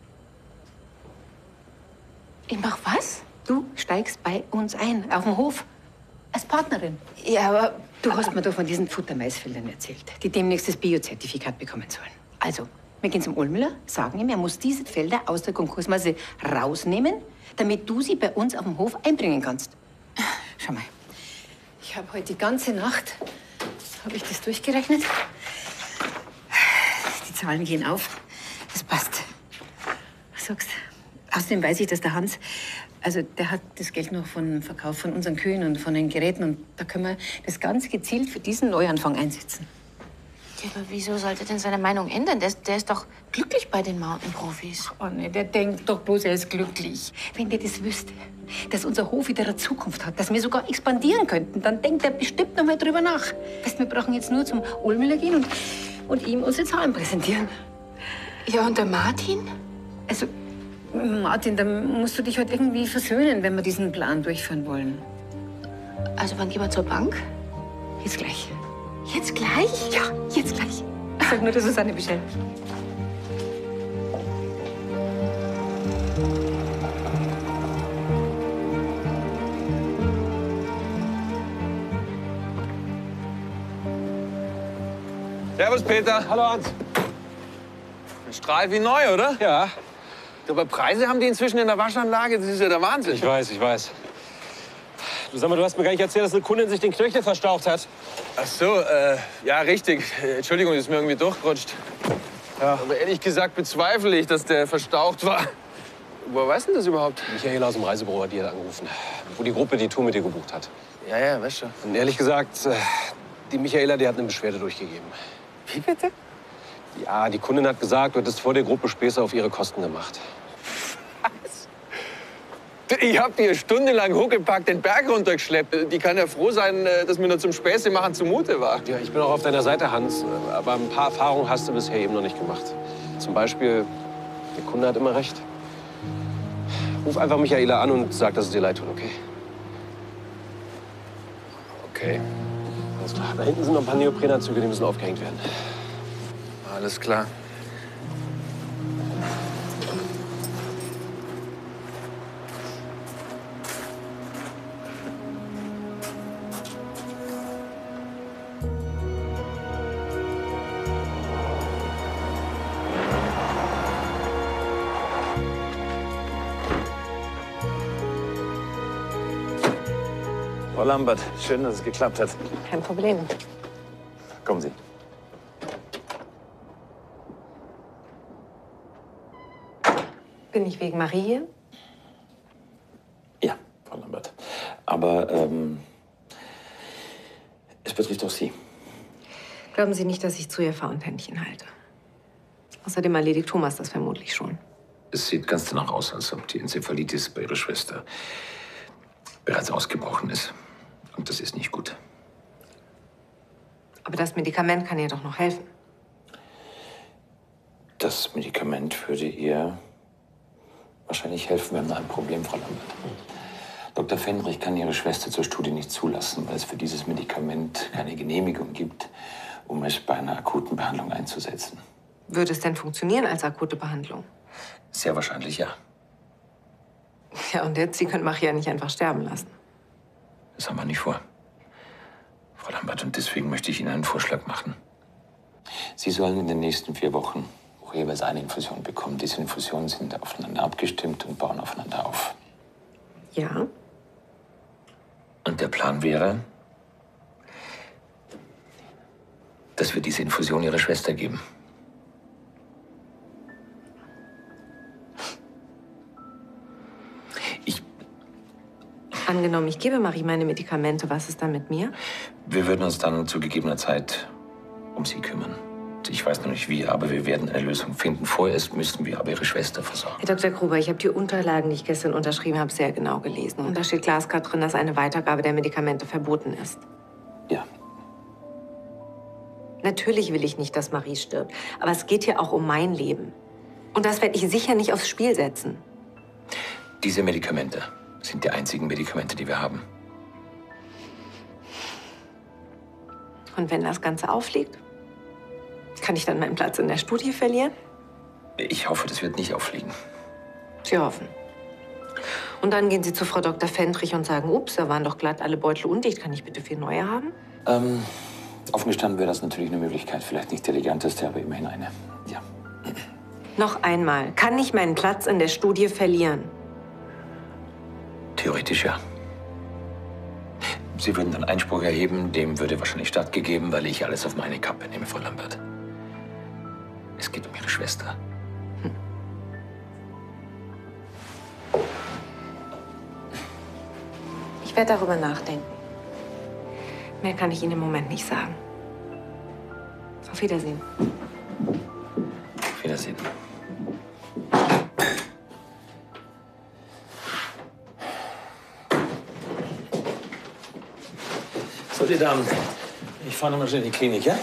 Ich mach was? Du steigst bei uns ein, auf dem Hof. Als Partnerin. Ja, aber... Du hast mir doch von diesen Futtermaisfeldern erzählt, die demnächst das Biozertifikat bekommen sollen. Also, wir gehen zum Ohlmüller, sagen ihm, er muss diese Felder aus der Konkursmasse rausnehmen, damit du sie bei uns auf dem Hof einbringen kannst. Schau mal, ich habe heute die ganze Nacht, habe ich das durchgerechnet. Die Zahlen gehen auf. Das passt. Was sagst du? Außerdem weiß ich, dass der Hans, also der hat das Geld noch vom Verkauf von unseren Kühen und von den Geräten. Und da können wir das ganz gezielt für diesen Neuanfang einsetzen. Ja, aber wieso sollte denn seine Meinung ändern? Der ist doch glücklich bei den Mountain-Profis. Oh ne, der denkt doch bloß, er ist glücklich. Wenn der das wüsste, dass unser Hof wieder eine Zukunft hat, dass wir sogar expandieren könnten, dann denkt er bestimmt noch mal drüber nach. Weißt, wir brauchen jetzt nur zum Ohlmüller gehen und ihm unsere Zahlen präsentieren. Ja, und der Martin? Also, Martin, da musst du dich halt irgendwie versöhnen, wenn wir diesen Plan durchführen wollen. Also, wann gehen wir zur Bank? Jetzt gleich. Jetzt gleich? Ja, jetzt gleich. Sag nur der Susanne Bescheid. Servus, Peter. Hallo, Hans. Ein Strahl wie neu, oder? Ja. Aber Preise haben die inzwischen in der Waschanlage. Das ist ja der Wahnsinn. Ich weiß, ich weiß. Du, sag mal, du hast mir gar nicht erzählt, dass eine Kundin sich den Knöchel verstaucht hat. Ach so, ja, richtig. Entschuldigung, das ist mir irgendwie durchgerutscht. Ja. Aber ehrlich gesagt bezweifle ich, dass der verstaucht war. Woher weiß denn das überhaupt? Michaela aus dem Reisebüro hat die angerufen, wo die Gruppe die Tour mit dir gebucht hat. Ja, weißt du. Und ehrlich gesagt, die Michaela, die hat eine Beschwerde durchgegeben. Wie bitte? Ja, die Kundin hat gesagt, du hättest vor der Gruppe Späße auf ihre Kosten gemacht. Ich hab die stundenlang hochgepackt, den Berg runtergeschleppt. Die kann ja froh sein, dass mir nur zum Späße machen zumute war. Ja, ich bin auch auf deiner Seite, Hans. Aber ein paar Erfahrungen hast du bisher eben noch nicht gemacht. Zum Beispiel, der Kunde hat immer recht. Ruf einfach Michaela an und sag, dass es dir leid tut, okay? Okay. Alles klar. Da hinten sind noch ein paar Neoprenanzüge, die müssen aufgehängt werden. Alles klar. Frau Lambert, schön, dass es geklappt hat. Kein Problem. Kommen Sie. Bin ich wegen Marie hier? Ja, Frau Lambert. Aber es betrifft auch Sie. Glauben Sie nicht, dass ich zu ihr fahre und Händchen halte. Außerdem erledigt Thomas das vermutlich schon. Es sieht ganz danach aus, als ob die Enzephalitis bei Ihrer Schwester bereits ausgebrochen ist. Und das ist nicht gut. Aber das Medikament kann ihr doch noch helfen. Das Medikament würde ihr wahrscheinlich helfen. Wir haben noch ein Problem, Frau Lambert. Dr. Fendrich kann Ihre Schwester zur Studie nicht zulassen, weil es für dieses Medikament keine Genehmigung gibt, um es bei einer akuten Behandlung einzusetzen. Würde es denn funktionieren als akute Behandlung? Sehr wahrscheinlich ja. Ja, und jetzt, Sie können Marie ja nicht einfach sterben lassen. Das haben wir nicht vor, Frau Lambert. Und deswegen möchte ich Ihnen einen Vorschlag machen. Sie sollen in den nächsten 4 Wochen jeweils eine Infusion bekommen. Diese Infusionen sind aufeinander abgestimmt und bauen aufeinander auf. Ja. Und der Plan wäre, dass wir diese Infusion Ihrer Schwester geben. Angenommen, ich gebe Marie meine Medikamente, was ist dann mit mir? Wir würden uns dann zu gegebener Zeit um sie kümmern. Ich weiß noch nicht wie, aber wir werden eine Lösung finden. Vorerst müssen wir aber Ihre Schwester versorgen. Herr Dr. Gruber, ich habe die Unterlagen, die ich gestern unterschrieben habe, sehr genau gelesen. Und da steht glasklar drin, dass eine Weitergabe der Medikamente verboten ist. Ja. Natürlich will ich nicht, dass Marie stirbt. Aber es geht hier auch um mein Leben. Und das werde ich sicher nicht aufs Spiel setzen. Diese Medikamente sind die einzigen Medikamente, die wir haben. Und wenn das Ganze auffliegt, kann ich dann meinen Platz in der Studie verlieren? Ich hoffe, das wird nicht auffliegen. Sie hoffen. Und dann gehen Sie zu Frau Dr. Fendrich und sagen, ups, da waren doch glatt alle Beutel undicht. Kann ich bitte 4 neue haben? Offen gestanden wäre das natürlich eine Möglichkeit. Vielleicht nicht die eleganteste, aber immerhin eine. Ja. Noch einmal, kann ich meinen Platz in der Studie verlieren? Theoretisch ja. Sie würden dann Einspruch erheben, dem würde wahrscheinlich stattgegeben, weil ich alles auf meine Kappe nehme, Frau Lambert. Es geht um Ihre Schwester. Ich werde darüber nachdenken. Mehr kann ich Ihnen im Moment nicht sagen. Auf Wiedersehen. Auf Wiedersehen. So, die Damen, ich fahre noch mal schnell in die Klinik, ja?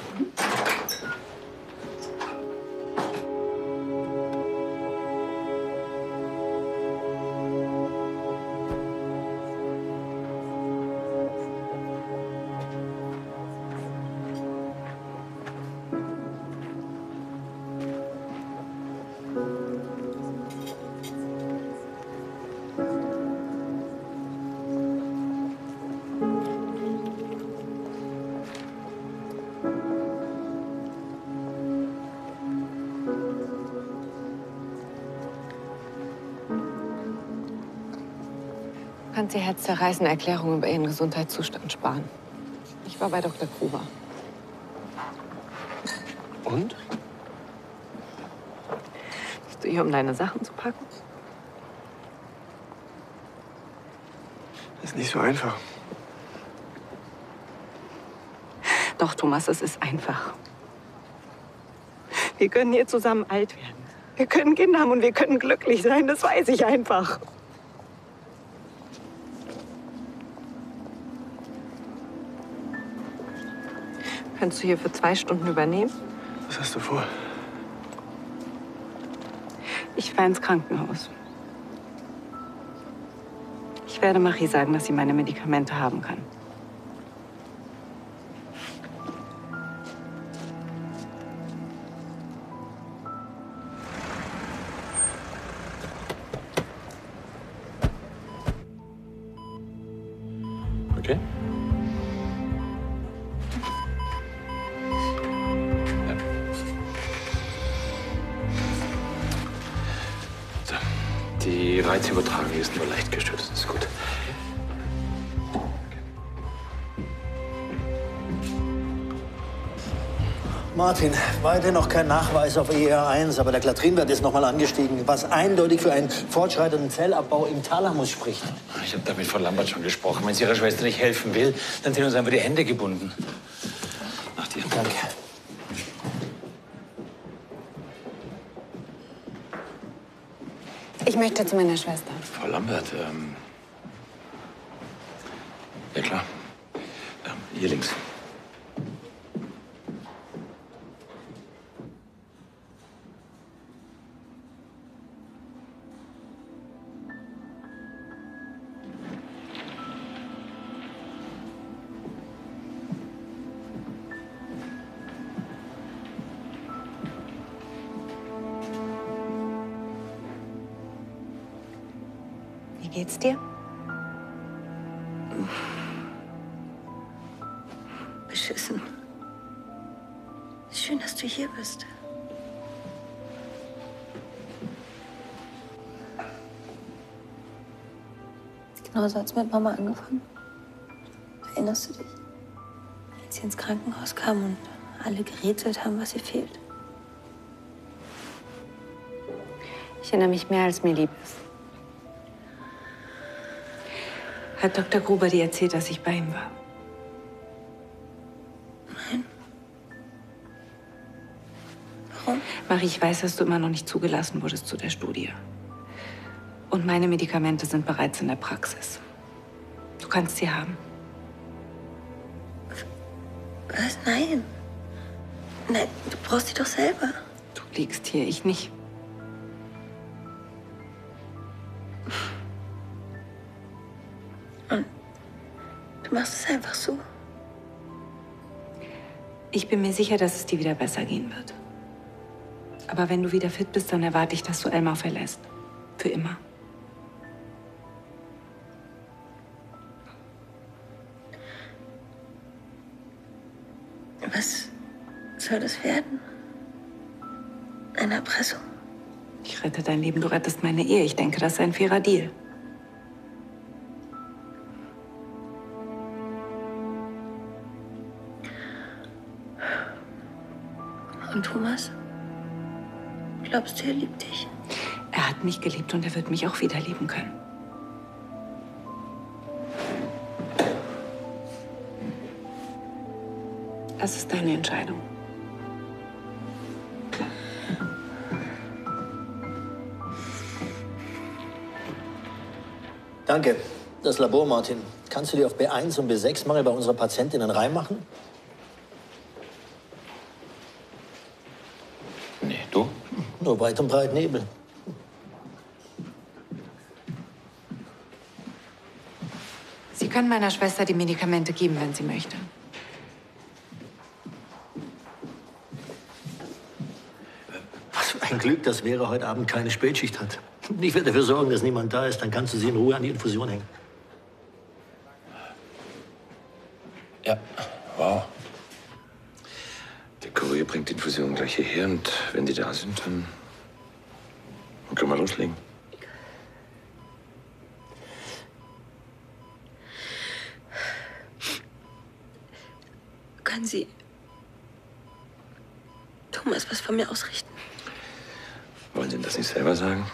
Kann Sie herzzerreißende Erklärungen über Ihren Gesundheitszustand sparen. Ich war bei Dr. Gruber. Und? Bist du hier, um deine Sachen zu packen? Das ist nicht so einfach. Doch, Thomas, es ist einfach. Wir können hier zusammen alt werden. Wir können Kinder haben und wir können glücklich sein. Das weiß ich einfach. Kannst du hier für 2 Stunden übernehmen? Was hast du vor? Ich fahre ins Krankenhaus. Ich werde Marie sagen, dass sie meine Medikamente haben kann. Okay? Die Reizübertragung ist nur leicht gestört, das ist gut. Martin, weiterhin noch kein Nachweis auf ER1, aber der Clatrinwert ist noch mal angestiegen, was eindeutig für einen fortschreitenden Zellabbau im Thalamus spricht. Ich habe da mit Frau Lambert schon gesprochen. Wenn sie ihrer Schwester nicht helfen will, dann sind uns einfach die Hände gebunden. Nach dir. Danke. Ich möchte zu meiner Schwester. Frau Lambert, ja klar. Hier links. Wie geht's dir? Beschissen. Schön, dass du hier bist. Genauso hat's mit Mama angefangen. Erinnerst du dich? Als sie ins Krankenhaus kam und alle gerätselt haben, was ihr fehlt. Ich erinnere mich mehr, als mir lieb ist. Hat Dr. Gruber dir erzählt, dass ich bei ihm war? Nein. Warum? Marie, ich weiß, dass du immer noch nicht zugelassen wurdest zu der Studie. Und meine Medikamente sind bereits in der Praxis. Du kannst sie haben. Was? Nein. Nein, du brauchst sie doch selber. Du liegst hier, ich nicht. Und du machst es einfach so. Ich bin mir sicher, dass es dir wieder besser gehen wird. Aber wenn du wieder fit bist, dann erwarte ich, dass du Elmar verlässt. Für immer. Was soll das werden? Eine Erpressung? Ich rette dein Leben, du rettest meine Ehe. Ich denke, das ist ein fairer Deal. Und Thomas? Glaubst du, er liebt dich? Er hat mich geliebt und er wird mich auch wieder lieben können. Das ist deine Entscheidung. Danke. Das Labor, Martin. Kannst du dir auf B1 und B6 Mangel bei unserer Patientinnen reinmachen? Nee, du? Nur weit und breit Nebel. Sie können meiner Schwester die Medikamente geben, wenn sie möchte. Was für ein Glück, dass Vera heute Abend keine Spätschicht hat. Ich werde dafür sorgen, dass niemand da ist. Dann kannst du sie in Ruhe an die Infusion hängen. Ja, wow. Der Kurier bringt die Infusion gleich hierher und wenn die da sind, dann können wir loslegen. Können Sie Thomas was von mir ausrichten? Wollen Sie ihm das nicht selber sagen?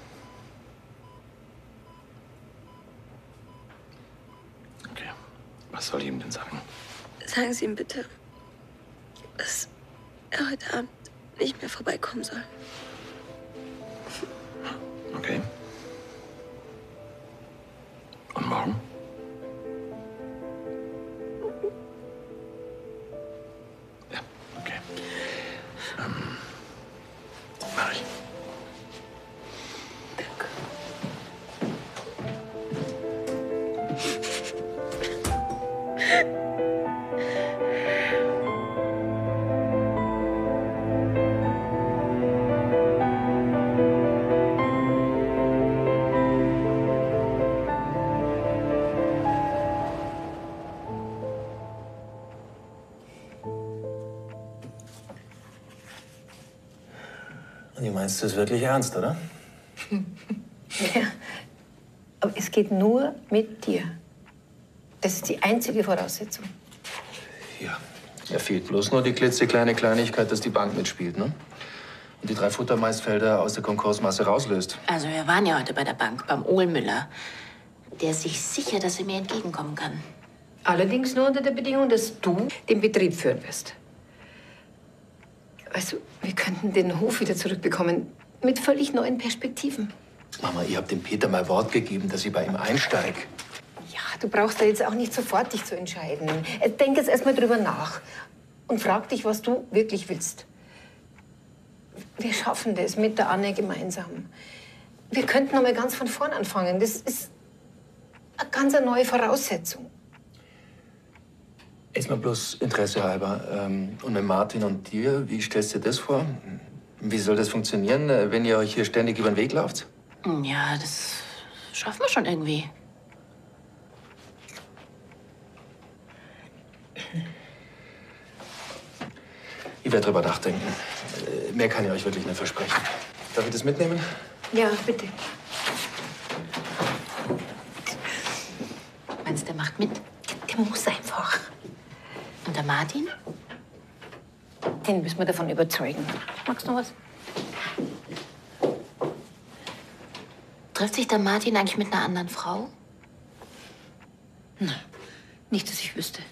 Okay. Was soll ich ihm denn sagen? Sagen Sie ihm bitte, dass er heute Abend nicht mehr vorbeikommen soll. Okay. Und morgen? Ja, okay. Mach ich. Und du meinst das wirklich ernst, oder? Ja. Aber es geht nur mit dir. Das ist die einzige Voraussetzung. Ja, Ja, fehlt bloß nur die klitzekleine Kleinigkeit, dass die Bank mitspielt, ne? Und die 3 Futtermaisfelder aus der Konkursmasse rauslöst. Also wir waren ja heute bei der Bank, beim Ohlmüller. Der ist sich sicher, dass er mir entgegenkommen kann. Allerdings nur unter der Bedingung, dass du den Betrieb führen wirst. Weißt du, wir könnten den Hof wieder zurückbekommen. Mit völlig neuen Perspektiven. Mama, ihr habt dem Peter mal Wort gegeben, dass ich bei ihm einsteige. Ja, du brauchst da jetzt auch nicht sofort dich zu entscheiden. Denk jetzt erst mal drüber nach. Und frag dich, was du wirklich willst. Wir schaffen das mit der Anne gemeinsam. Wir könnten noch mal ganz von vorn anfangen. Das ist eine ganz neue Voraussetzung. Jetzt mal bloß Interesse halber. Und mit Martin und dir, wie stellst du dir das vor? Wie soll das funktionieren, wenn ihr euch hier ständig über den Weg lauft? Ja, das schaffen wir schon irgendwie. Ich werde drüber nachdenken. Mehr kann ich euch wirklich nicht versprechen. Darf ich das mitnehmen? Ja, bitte. Meinst du, der macht mit? Der muss einfach. Und der Martin? Den müssen wir davon überzeugen. Magst du noch was? Trifft sich der Martin eigentlich mit einer anderen Frau? Nein, nicht, dass ich wüsste.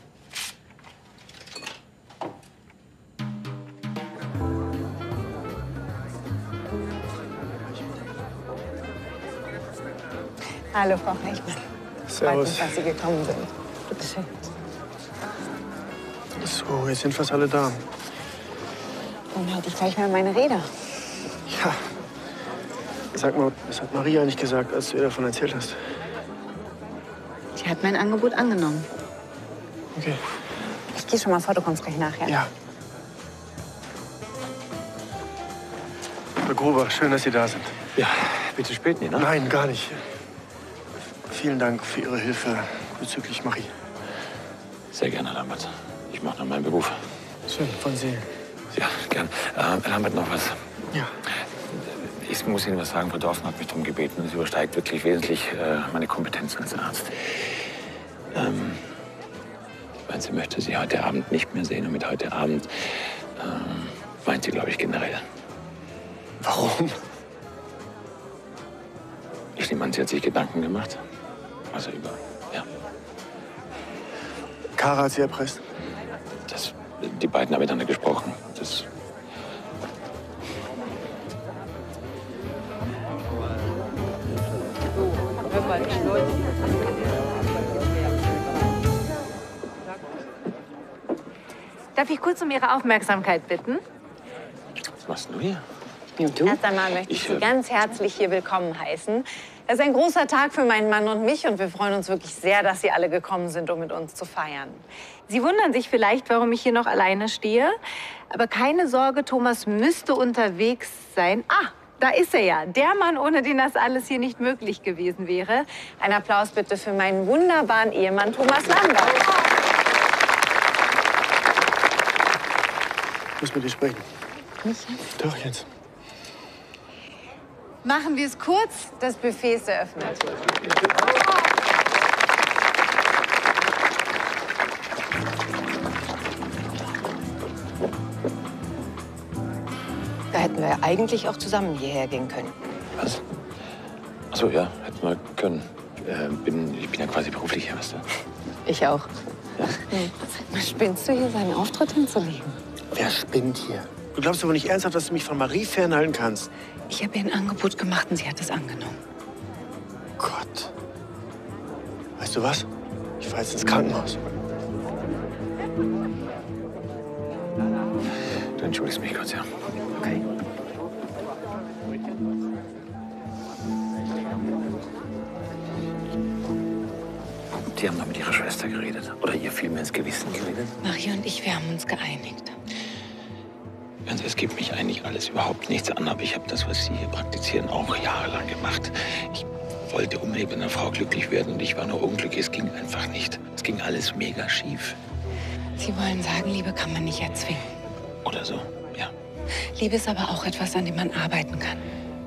Hallo, Frau Reichmann. Freut Servus. mich, dass Sie gekommen sind. Bitte schön. So, jetzt sind fast alle da. Dann halte ich gleich mal meine Rede. Ja. Sag mal, was hat Maria nicht gesagt, als du ihr davon erzählt hast? Sie hat mein Angebot angenommen. Okay. Ich gehe schon mal vor, du kommst gleich nachher. Ja. Herr Gruber, schön, dass Sie da sind. Ja, bitte spät nicht, ne? Nein, gar nicht. Vielen Dank für Ihre Hilfe bezüglich Marie. Sehr gerne, Herr Lambert. Ich mache noch meinen Beruf. Schön, von Sie. Ja, gern. Herr Lambert, noch was. Ja. Ich muss Ihnen was sagen. Frau Dorfner hat mich darum gebeten. Es übersteigt wirklich wesentlich meine Kompetenzen als Arzt. Meint sie möchte Sie heute Abend nicht mehr sehen. Und mit heute Abend meint sie, glaube ich, generell. Warum? Ich nehme an, sie hat sich Gedanken gemacht. Also über, ja. Kara hat Sie erpresst. Die beiden haben miteinander gesprochen. Das Darf ich kurz um Ihre Aufmerksamkeit bitten? Was machst du hier? Und du? Erst einmal möchte ich Sie ganz herzlich hier willkommen heißen. Es ist ein großer Tag für meinen Mann und mich und wir freuen uns wirklich sehr, dass Sie alle gekommen sind, um mit uns zu feiern. Sie wundern sich vielleicht, warum ich hier noch alleine stehe. Aber keine Sorge, Thomas müsste unterwegs sein. Ah, da ist er ja. Der Mann, ohne den das alles hier nicht möglich gewesen wäre. Ein Applaus bitte für meinen wunderbaren Ehemann Thomas Lambert. Ich muss mit dir sprechen. Nicht jetzt? Doch, jetzt. Machen wir es kurz. Das Buffet ist eröffnet. Da hätten wir eigentlich auch zusammen hierher gehen können. Was? Achso, ja, hätten wir können. Ich bin ja quasi beruflich hier, weißt du? Ich auch. Sag mal, spinnst du hier, seinen Auftritt hinzulegen? Wer spinnt hier? Du glaubst aber nicht ernsthaft, dass du mich von Marie fernhalten kannst? Ich habe ihr ein Angebot gemacht und sie hat es angenommen. Gott. Weißt du was? Ich fahr jetzt ins Krankenhaus. Du entschuldigst mich kurz, ja? Okay. Sie haben doch mit Ihrer Schwester geredet. Oder ihr vielmehr ins Gewissen geredet. Marie und ich, wir haben uns geeinigt. Also es geht mich eigentlich alles überhaupt nichts an, aber ich habe das, was Sie hier praktizieren, auch jahrelang gemacht. Ich wollte unbedingt mit einer Frau glücklich werden und ich war nur unglücklich. Es ging einfach nicht. Es ging alles mega schief. Sie wollen sagen, Liebe kann man nicht erzwingen. Oder so, ja. Liebe ist aber auch etwas, an dem man arbeiten kann.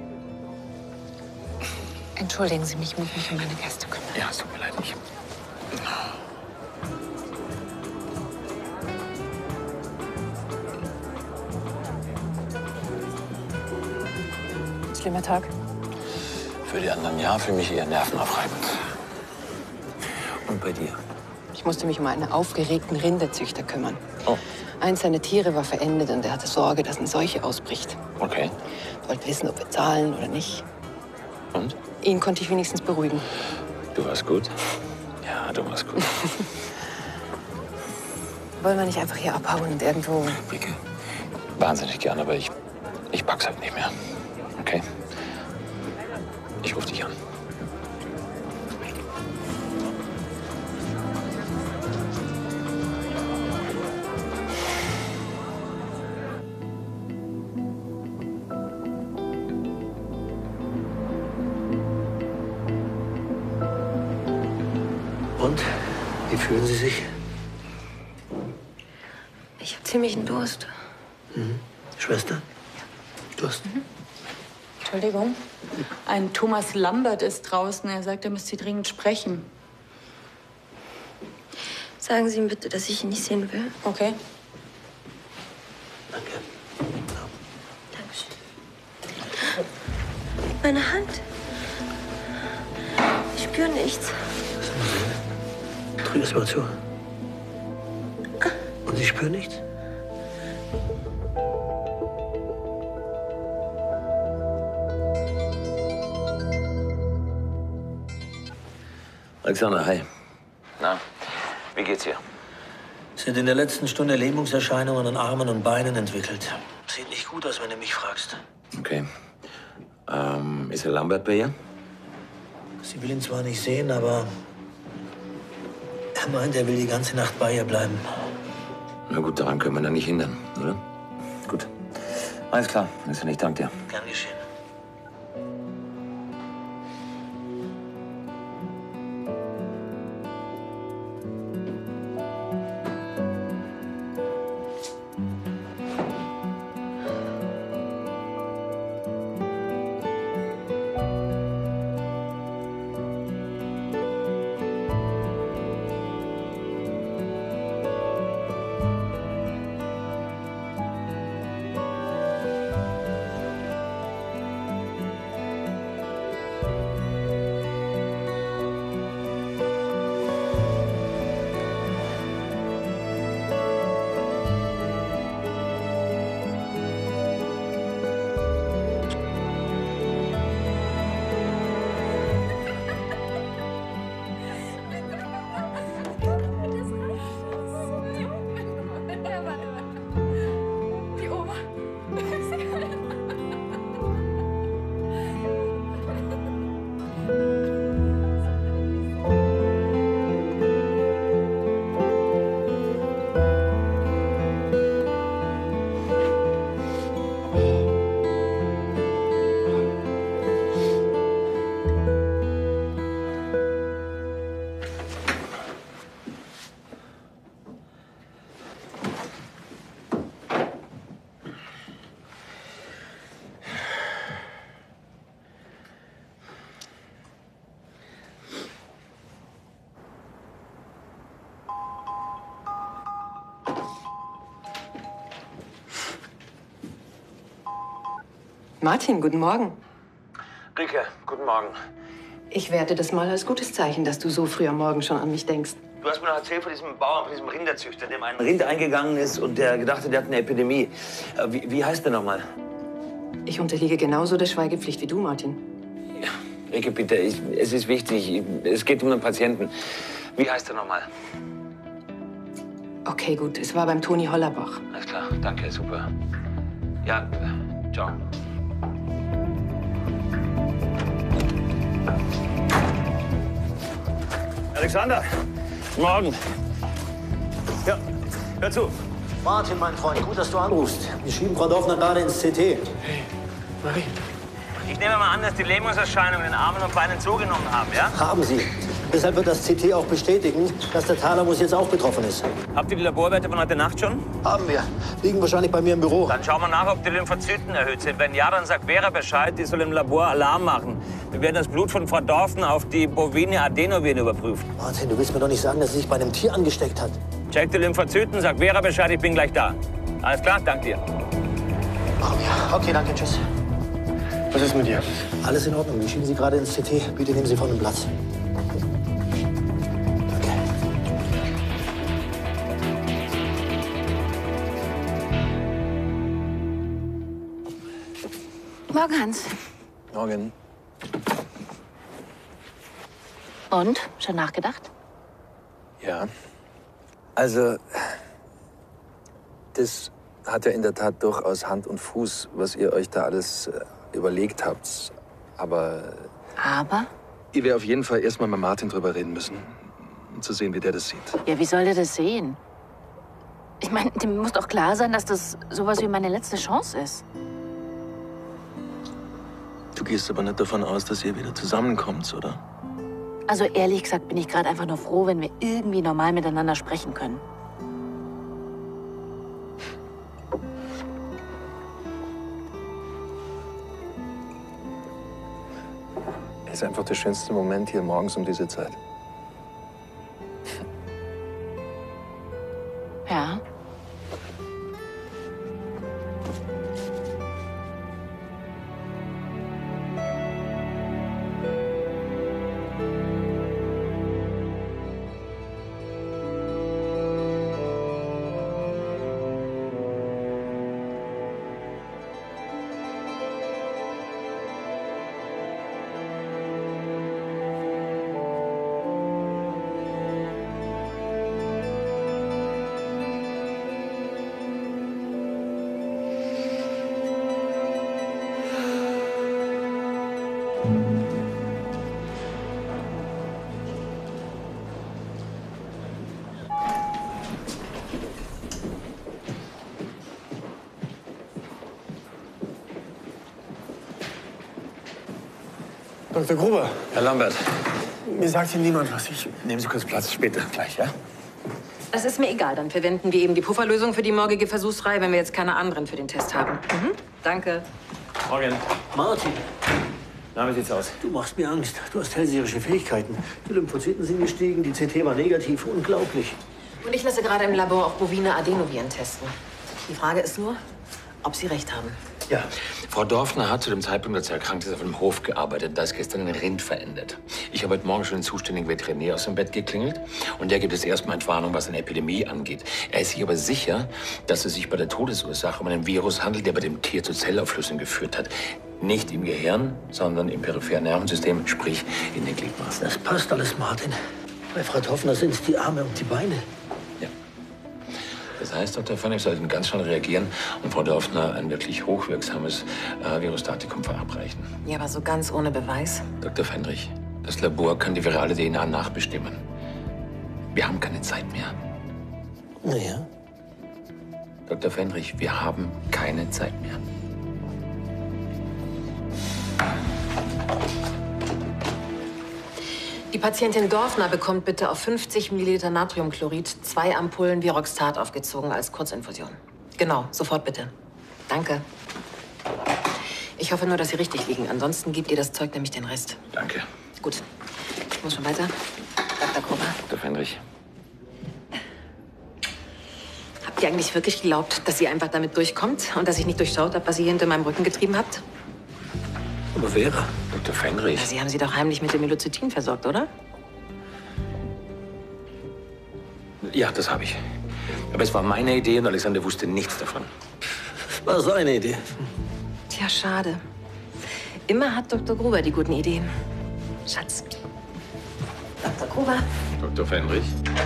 Entschuldigen Sie mich, ich muss mich um meine Gäste kümmern. Ja, es tut mir leid, schlimmer Tag? Für die anderen ja, für mich eher nervenaufreibend. Und bei dir? Ich musste mich um einen aufgeregten Rinderzüchter kümmern. Oh. Eins seiner Tiere war verendet und er hatte Sorge, dass eine Seuche ausbricht. Okay. Wollte wissen, ob wir zahlen oder nicht. Und? Ihn konnte ich wenigstens beruhigen. Du warst gut? Ja, du warst gut. Wollen wir nicht einfach hier abhauen und irgendwo... Rike, wahnsinnig gern, aber ich pack's halt nicht mehr. Okay? Ich ruf dich an. Und? Wie fühlen Sie sich? Ich habe ziemlichen Durst. Mhm. Schwester? Durst? Entschuldigung. Ein Thomas Lambert ist draußen. Er sagt, er müsste Sie dringend sprechen. Sagen Sie ihm bitte, dass ich ihn nicht sehen will. Okay. Danke. Dankeschön. Meine Hand. Ich spüre nichts. Drück es mal zu. Und Sie spüren nichts? Alexander, hi. Na, wie geht's dir? Sind in der letzten Stunde Lähmungserscheinungen an Armen und Beinen entwickelt. Sieht nicht gut aus, wenn du mich fragst. Okay. Ist Herr Lambert bei ihr? Sie will ihn zwar nicht sehen, aber er meint, er will die ganze Nacht bei ihr bleiben. Na gut, daran können wir dann nicht hindern, oder? Gut. Alles klar. Also ich danke dir. Gern geschehen. Martin, guten Morgen. Rike, guten Morgen. Ich werte das mal als gutes Zeichen, dass du so früh am Morgen schon an mich denkst. Du hast mir noch erzählt von diesem Bauern, von diesem Rinderzüchter, dem ein Rind eingegangen ist und der gedacht hat, der hat eine Epidemie. Wie heißt der nochmal? Ich unterliege genauso der Schweigepflicht wie du, Martin. Rike, bitte, es ist wichtig. Es geht um einen Patienten. Wie heißt er nochmal? Okay, gut. Es war beim Toni Hollerbach. Alles klar, danke, super. Ja, ciao. Alexander, morgen. Ja, hör zu. Martin, mein Freund, gut, dass du anrufst. Wir schieben Frau Dorfner gerade ins CT. Hey, Marie. Ich nehme mal an, dass die Lähmungserscheinungen in Armen und Beinen zugenommen haben, ja? Haben sie. Deshalb wird das CT auch bestätigen, dass der Thalamus jetzt auch betroffen ist. Habt ihr die Laborwerte von heute Nacht schon? Haben wir. Liegen wahrscheinlich bei mir im Büro. Dann schauen wir nach, ob die Lymphozyten erhöht sind. Wenn ja, dann sagt Vera Bescheid, die soll im Labor Alarm machen. Wir werden das Blut von Frau Dorfner auf die bovine Adenoviren überprüfen. Martin, du willst mir doch nicht sagen, dass sie sich bei einem Tier angesteckt hat. Check die Lymphozyten, sagt Vera Bescheid, ich bin gleich da. Alles klar, danke dir. Machen wir. Okay, danke, tschüss. Was ist mit dir? Alles in Ordnung. Wir schieben Sie gerade ins CT. Bitte nehmen Sie vorne Platz. Morgen, Hans. Morgen. Und? Schon nachgedacht? Ja. Also, das hat ja in der Tat durchaus Hand und Fuß, was ihr euch da alles überlegt habt. Aber? Ihr werdet auf jeden Fall erstmal mit Martin drüber reden müssen, um zu sehen, wie der das sieht. Ja, wie soll der das sehen? Ich meine, dem muss doch klar sein, dass das sowas wie meine letzte Chance ist. Du gehst aber nicht davon aus, dass ihr wieder zusammenkommt, oder? Also ehrlich gesagt bin ich gerade einfach nur froh, wenn wir irgendwie normal miteinander sprechen können. Ist einfach der schönste Moment hier morgens um diese Zeit. Ja. Dr. Gruber. Herr Lambert. Mir sagt hier niemand was. Nehmen Sie kurz Platz, später gleich, ja? Das ist mir egal. Dann verwenden wir eben die Pufferlösung für die morgige Versuchsreihe, wenn wir jetzt keine anderen für den Test haben. Danke. Morgen. Martin. Na, wie sieht's aus? Du machst mir Angst. Du hast hellseherische Fähigkeiten. Die Lymphozyten sind gestiegen, die CT war negativ. Unglaublich. Und ich lasse gerade im Labor auch bovine Adenoviren testen. Die Frage ist nur, ob Sie recht haben. Ja. Frau Dorfner hat zu dem Zeitpunkt, als sie erkrankt ist, auf einem Hof gearbeitet. Da ist gestern ein Rind verendet. Ich habe heute Morgen schon den zuständigen Veterinär aus dem Bett geklingelt. Und der gibt es erstmal Entwarnung, was eine Epidemie angeht. Er ist sich aber sicher, dass es sich bei der Todesursache um einen Virus handelt, der bei dem Tier zu Zellauflösung geführt hat. Nicht im Gehirn, sondern im peripheren Nervensystem, sprich in den Gliedmaßen. Das passt alles, Martin. Bei Frau Toffner sind es die Arme und die Beine. Das heißt, Dr. Fennig sollten ganz schnell reagieren und Frau Dorfner ein wirklich hochwirksames Virostatikum verabreichen. Ja, aber so ganz ohne Beweis? Dr. Fendrich, das Labor kann die virale DNA nachbestimmen. Wir haben keine Zeit mehr. Naja. Dr. Fendrich, wir haben keine Zeit mehr. Die Patientin Dorfner bekommt bitte auf 50 Milliliter Natriumchlorid 2 Ampullen Viroxtat aufgezogen als Kurzinfusion. Genau, sofort bitte. Danke. Ich hoffe nur, dass Sie richtig liegen. Ansonsten gibt ihr das Zeug nämlich den Rest. Danke. Gut. Ich muss schon weiter. Dr. Gruber. Dr. Fendrich. Habt ihr eigentlich wirklich geglaubt, dass sie einfach damit durchkommt und dass ich nicht durchschaut habe, was ihr hinter meinem Rücken getrieben habt? Aber Vera. Dr. Fendrich. Ja, Sie haben sie doch heimlich mit dem Ilocetin versorgt, oder? Ja, das habe ich. Aber es war meine Idee und Alexander wusste nichts davon. Das war seine Idee. Tja, schade. Immer hat Dr. Gruber die guten Ideen. Schatz. Dr. Gruber. Dr. Fendrich.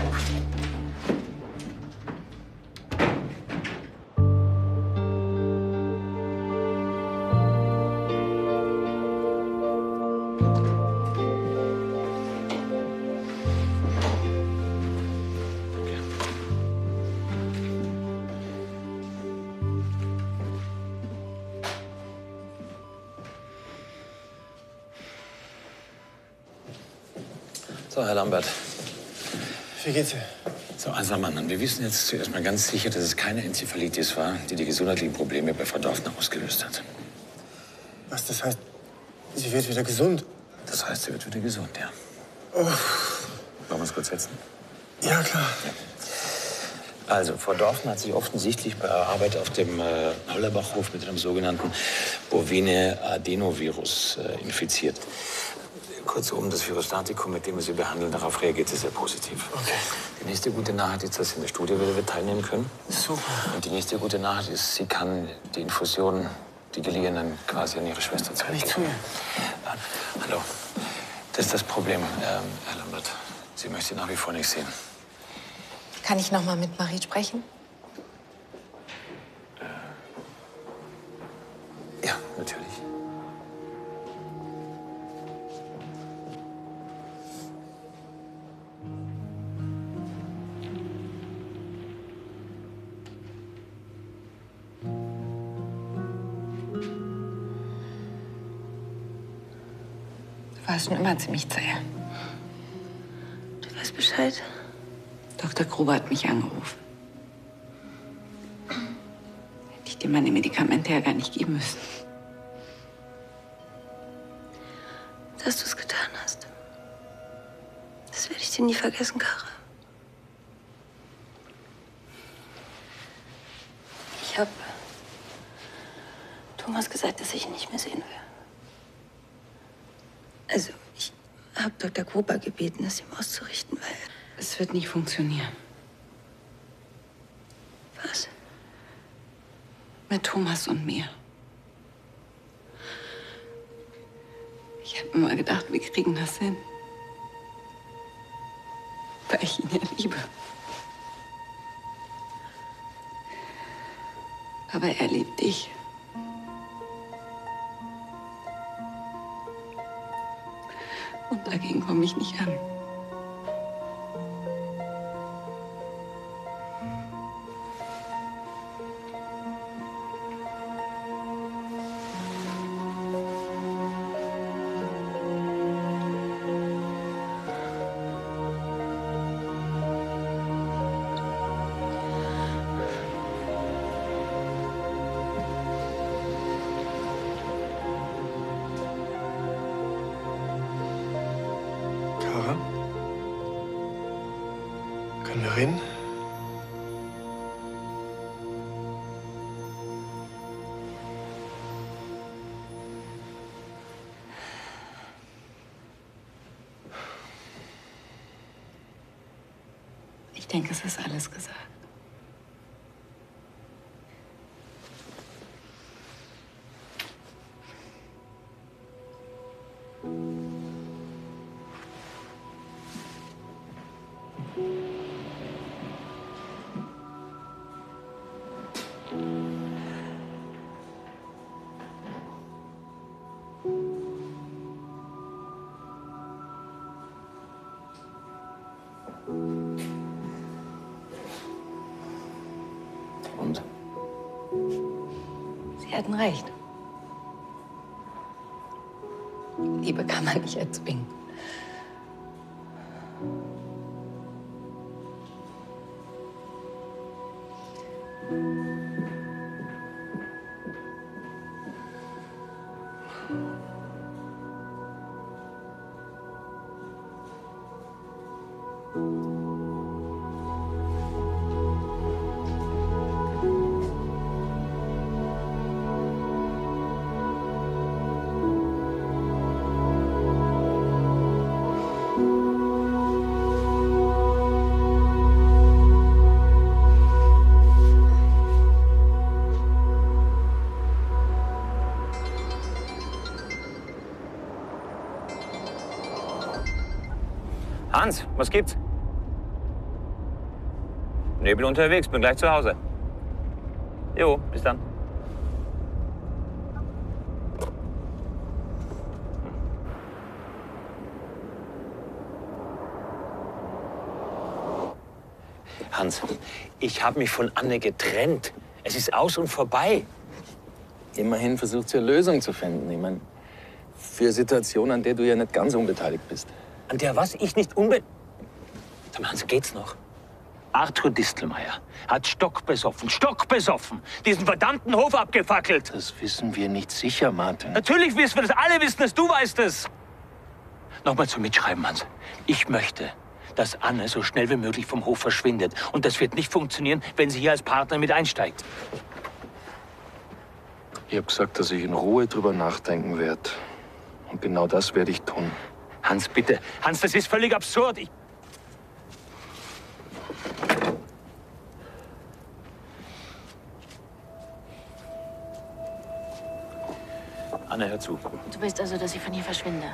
So, Herr Lambert. Wie geht's dir? So, also Mann, wir wissen jetzt zuerst mal ganz sicher, dass es keine Enzephalitis war, die die gesundheitlichen Probleme bei Frau Dorfner ausgelöst hat. Was, das heißt, sie wird wieder gesund? Das heißt, sie wird wieder gesund, ja. Oh. Wollen wir uns kurz setzen? Ja, klar. Also, Frau Dorfmann hat sich offensichtlich bei ihrer Arbeit auf dem Hollerbachhof mit einem sogenannten bovine Adenovirus infiziert. Kurzum, das Virostatikum, mit dem wir sie behandeln, darauf reagiert sie sehr positiv. Okay. Die nächste gute Nachricht ist, dass sie in der Studie wieder teilnehmen können. Super. Und die nächste gute Nachricht ist, sie kann die Infusion, die geliehenen, quasi an ihre Schwester zurückgeben. Kann ich zu ihr? Hallo. Das ist das Problem, Herr Lambert. Sie möchte sie nach wie vor nicht sehen. Kann ich noch mal mit Marie sprechen? Ja, natürlich. Du warst schon immer ziemlich zäh. Du weißt Bescheid. Dr. Gruber hat mich angerufen. Hätte ich dir meine Medikamente ja gar nicht geben müssen. Dass du es getan hast. Das werde ich dir nie vergessen, Kara. Ich habe Thomas gesagt, dass ich ihn nicht mehr sehen will. Also, ich habe Dr. Gruber gebeten, es ihm auszurichten, weil... Es wird nicht funktionieren. Was? Mit Thomas und mir. Ich habe immer gedacht, wir kriegen das hin. Weil ich ihn ja liebe. Aber er liebt dich. Und dagegen komme ich nicht an. Kara? Können wir reden? Ich denke, es ist alles gesagt. Und? Sie hatten recht. Liebe kann man nicht erzwingen. Hans, was gibt's? Nee, bin unterwegs, bin gleich zu Hause. Jo, bis dann. Hans, ich habe mich von Anne getrennt. Es ist aus und vorbei. Immerhin versucht sie eine Lösung zu finden. Ich meine, für eine Situation, an der du ja nicht ganz unbeteiligt bist. An der was ich nicht unbedingt... Sag mal, Hans, geht's noch? Arthur Distelmeier hat stockbesoffen, diesen verdammten Hof abgefackelt. Das wissen wir nicht sicher, Martin. Natürlich wissen wir das, alle wissen es, du weißt es. Nochmal zum Mitschreiben, Hans. Ich möchte, dass Anne so schnell wie möglich vom Hof verschwindet. Und das wird nicht funktionieren, wenn sie hier als Partner mit einsteigt. Ich habe gesagt, dass ich in Ruhe drüber nachdenken werde. Und genau das werde ich tun. Hans, bitte. Hans, das ist völlig absurd. Anne, hör zu. Du willst also, dass ich von hier verschwinde?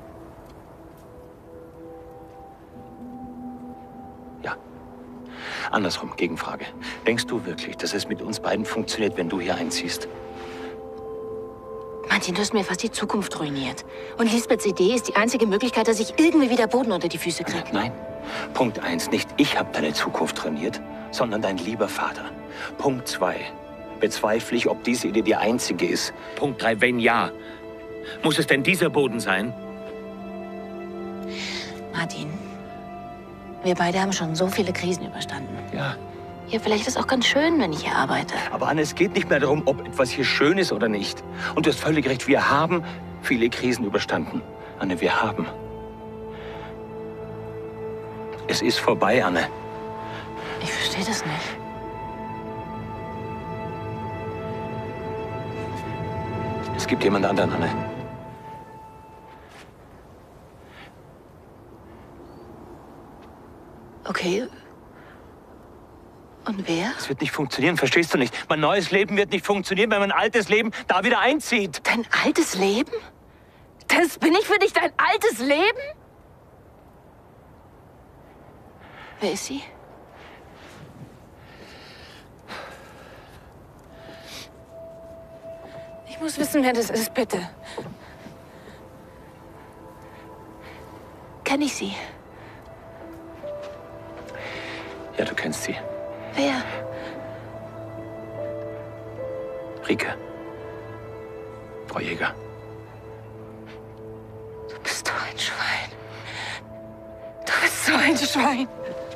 Ja. Andersrum, Gegenfrage. Denkst du wirklich, dass es mit uns beiden funktioniert, wenn du hier einziehst? Martin, du hast mir fast die Zukunft ruiniert. Und Lisbeths Idee ist die einzige Möglichkeit, dass ich irgendwie wieder Boden unter die Füße kriege. Nein. Punkt 1, nicht ich habe deine Zukunft trainiert, sondern dein lieber Vater. Punkt 2, bezweifle ich, ob diese Idee die einzige ist. Punkt 3, wenn ja, muss es denn dieser Boden sein? Martin, wir beide haben schon so viele Krisen überstanden. Ja. Ja, vielleicht ist es auch ganz schön, wenn ich hier arbeite. Aber Anne, es geht nicht mehr darum, ob etwas hier schön ist oder nicht. Und du hast völlig recht, wir haben viele Krisen überstanden. Anne, wir haben. Es ist vorbei, Anne. Ich verstehe das nicht. Es gibt jemand anderen, Anne. Okay. Und wer? Es wird nicht funktionieren, verstehst du nicht? Mein neues Leben wird nicht funktionieren, wenn mein altes Leben da wieder einzieht. Dein altes Leben? Das bin ich für dich, dein altes Leben? Wer ist sie? Ich muss wissen, wer das ist, bitte. Kenn ich sie? Ja, du kennst sie. Wer? Rike. Frau Jäger. Du bist so ein Schwein. Du bist so ein Schwein.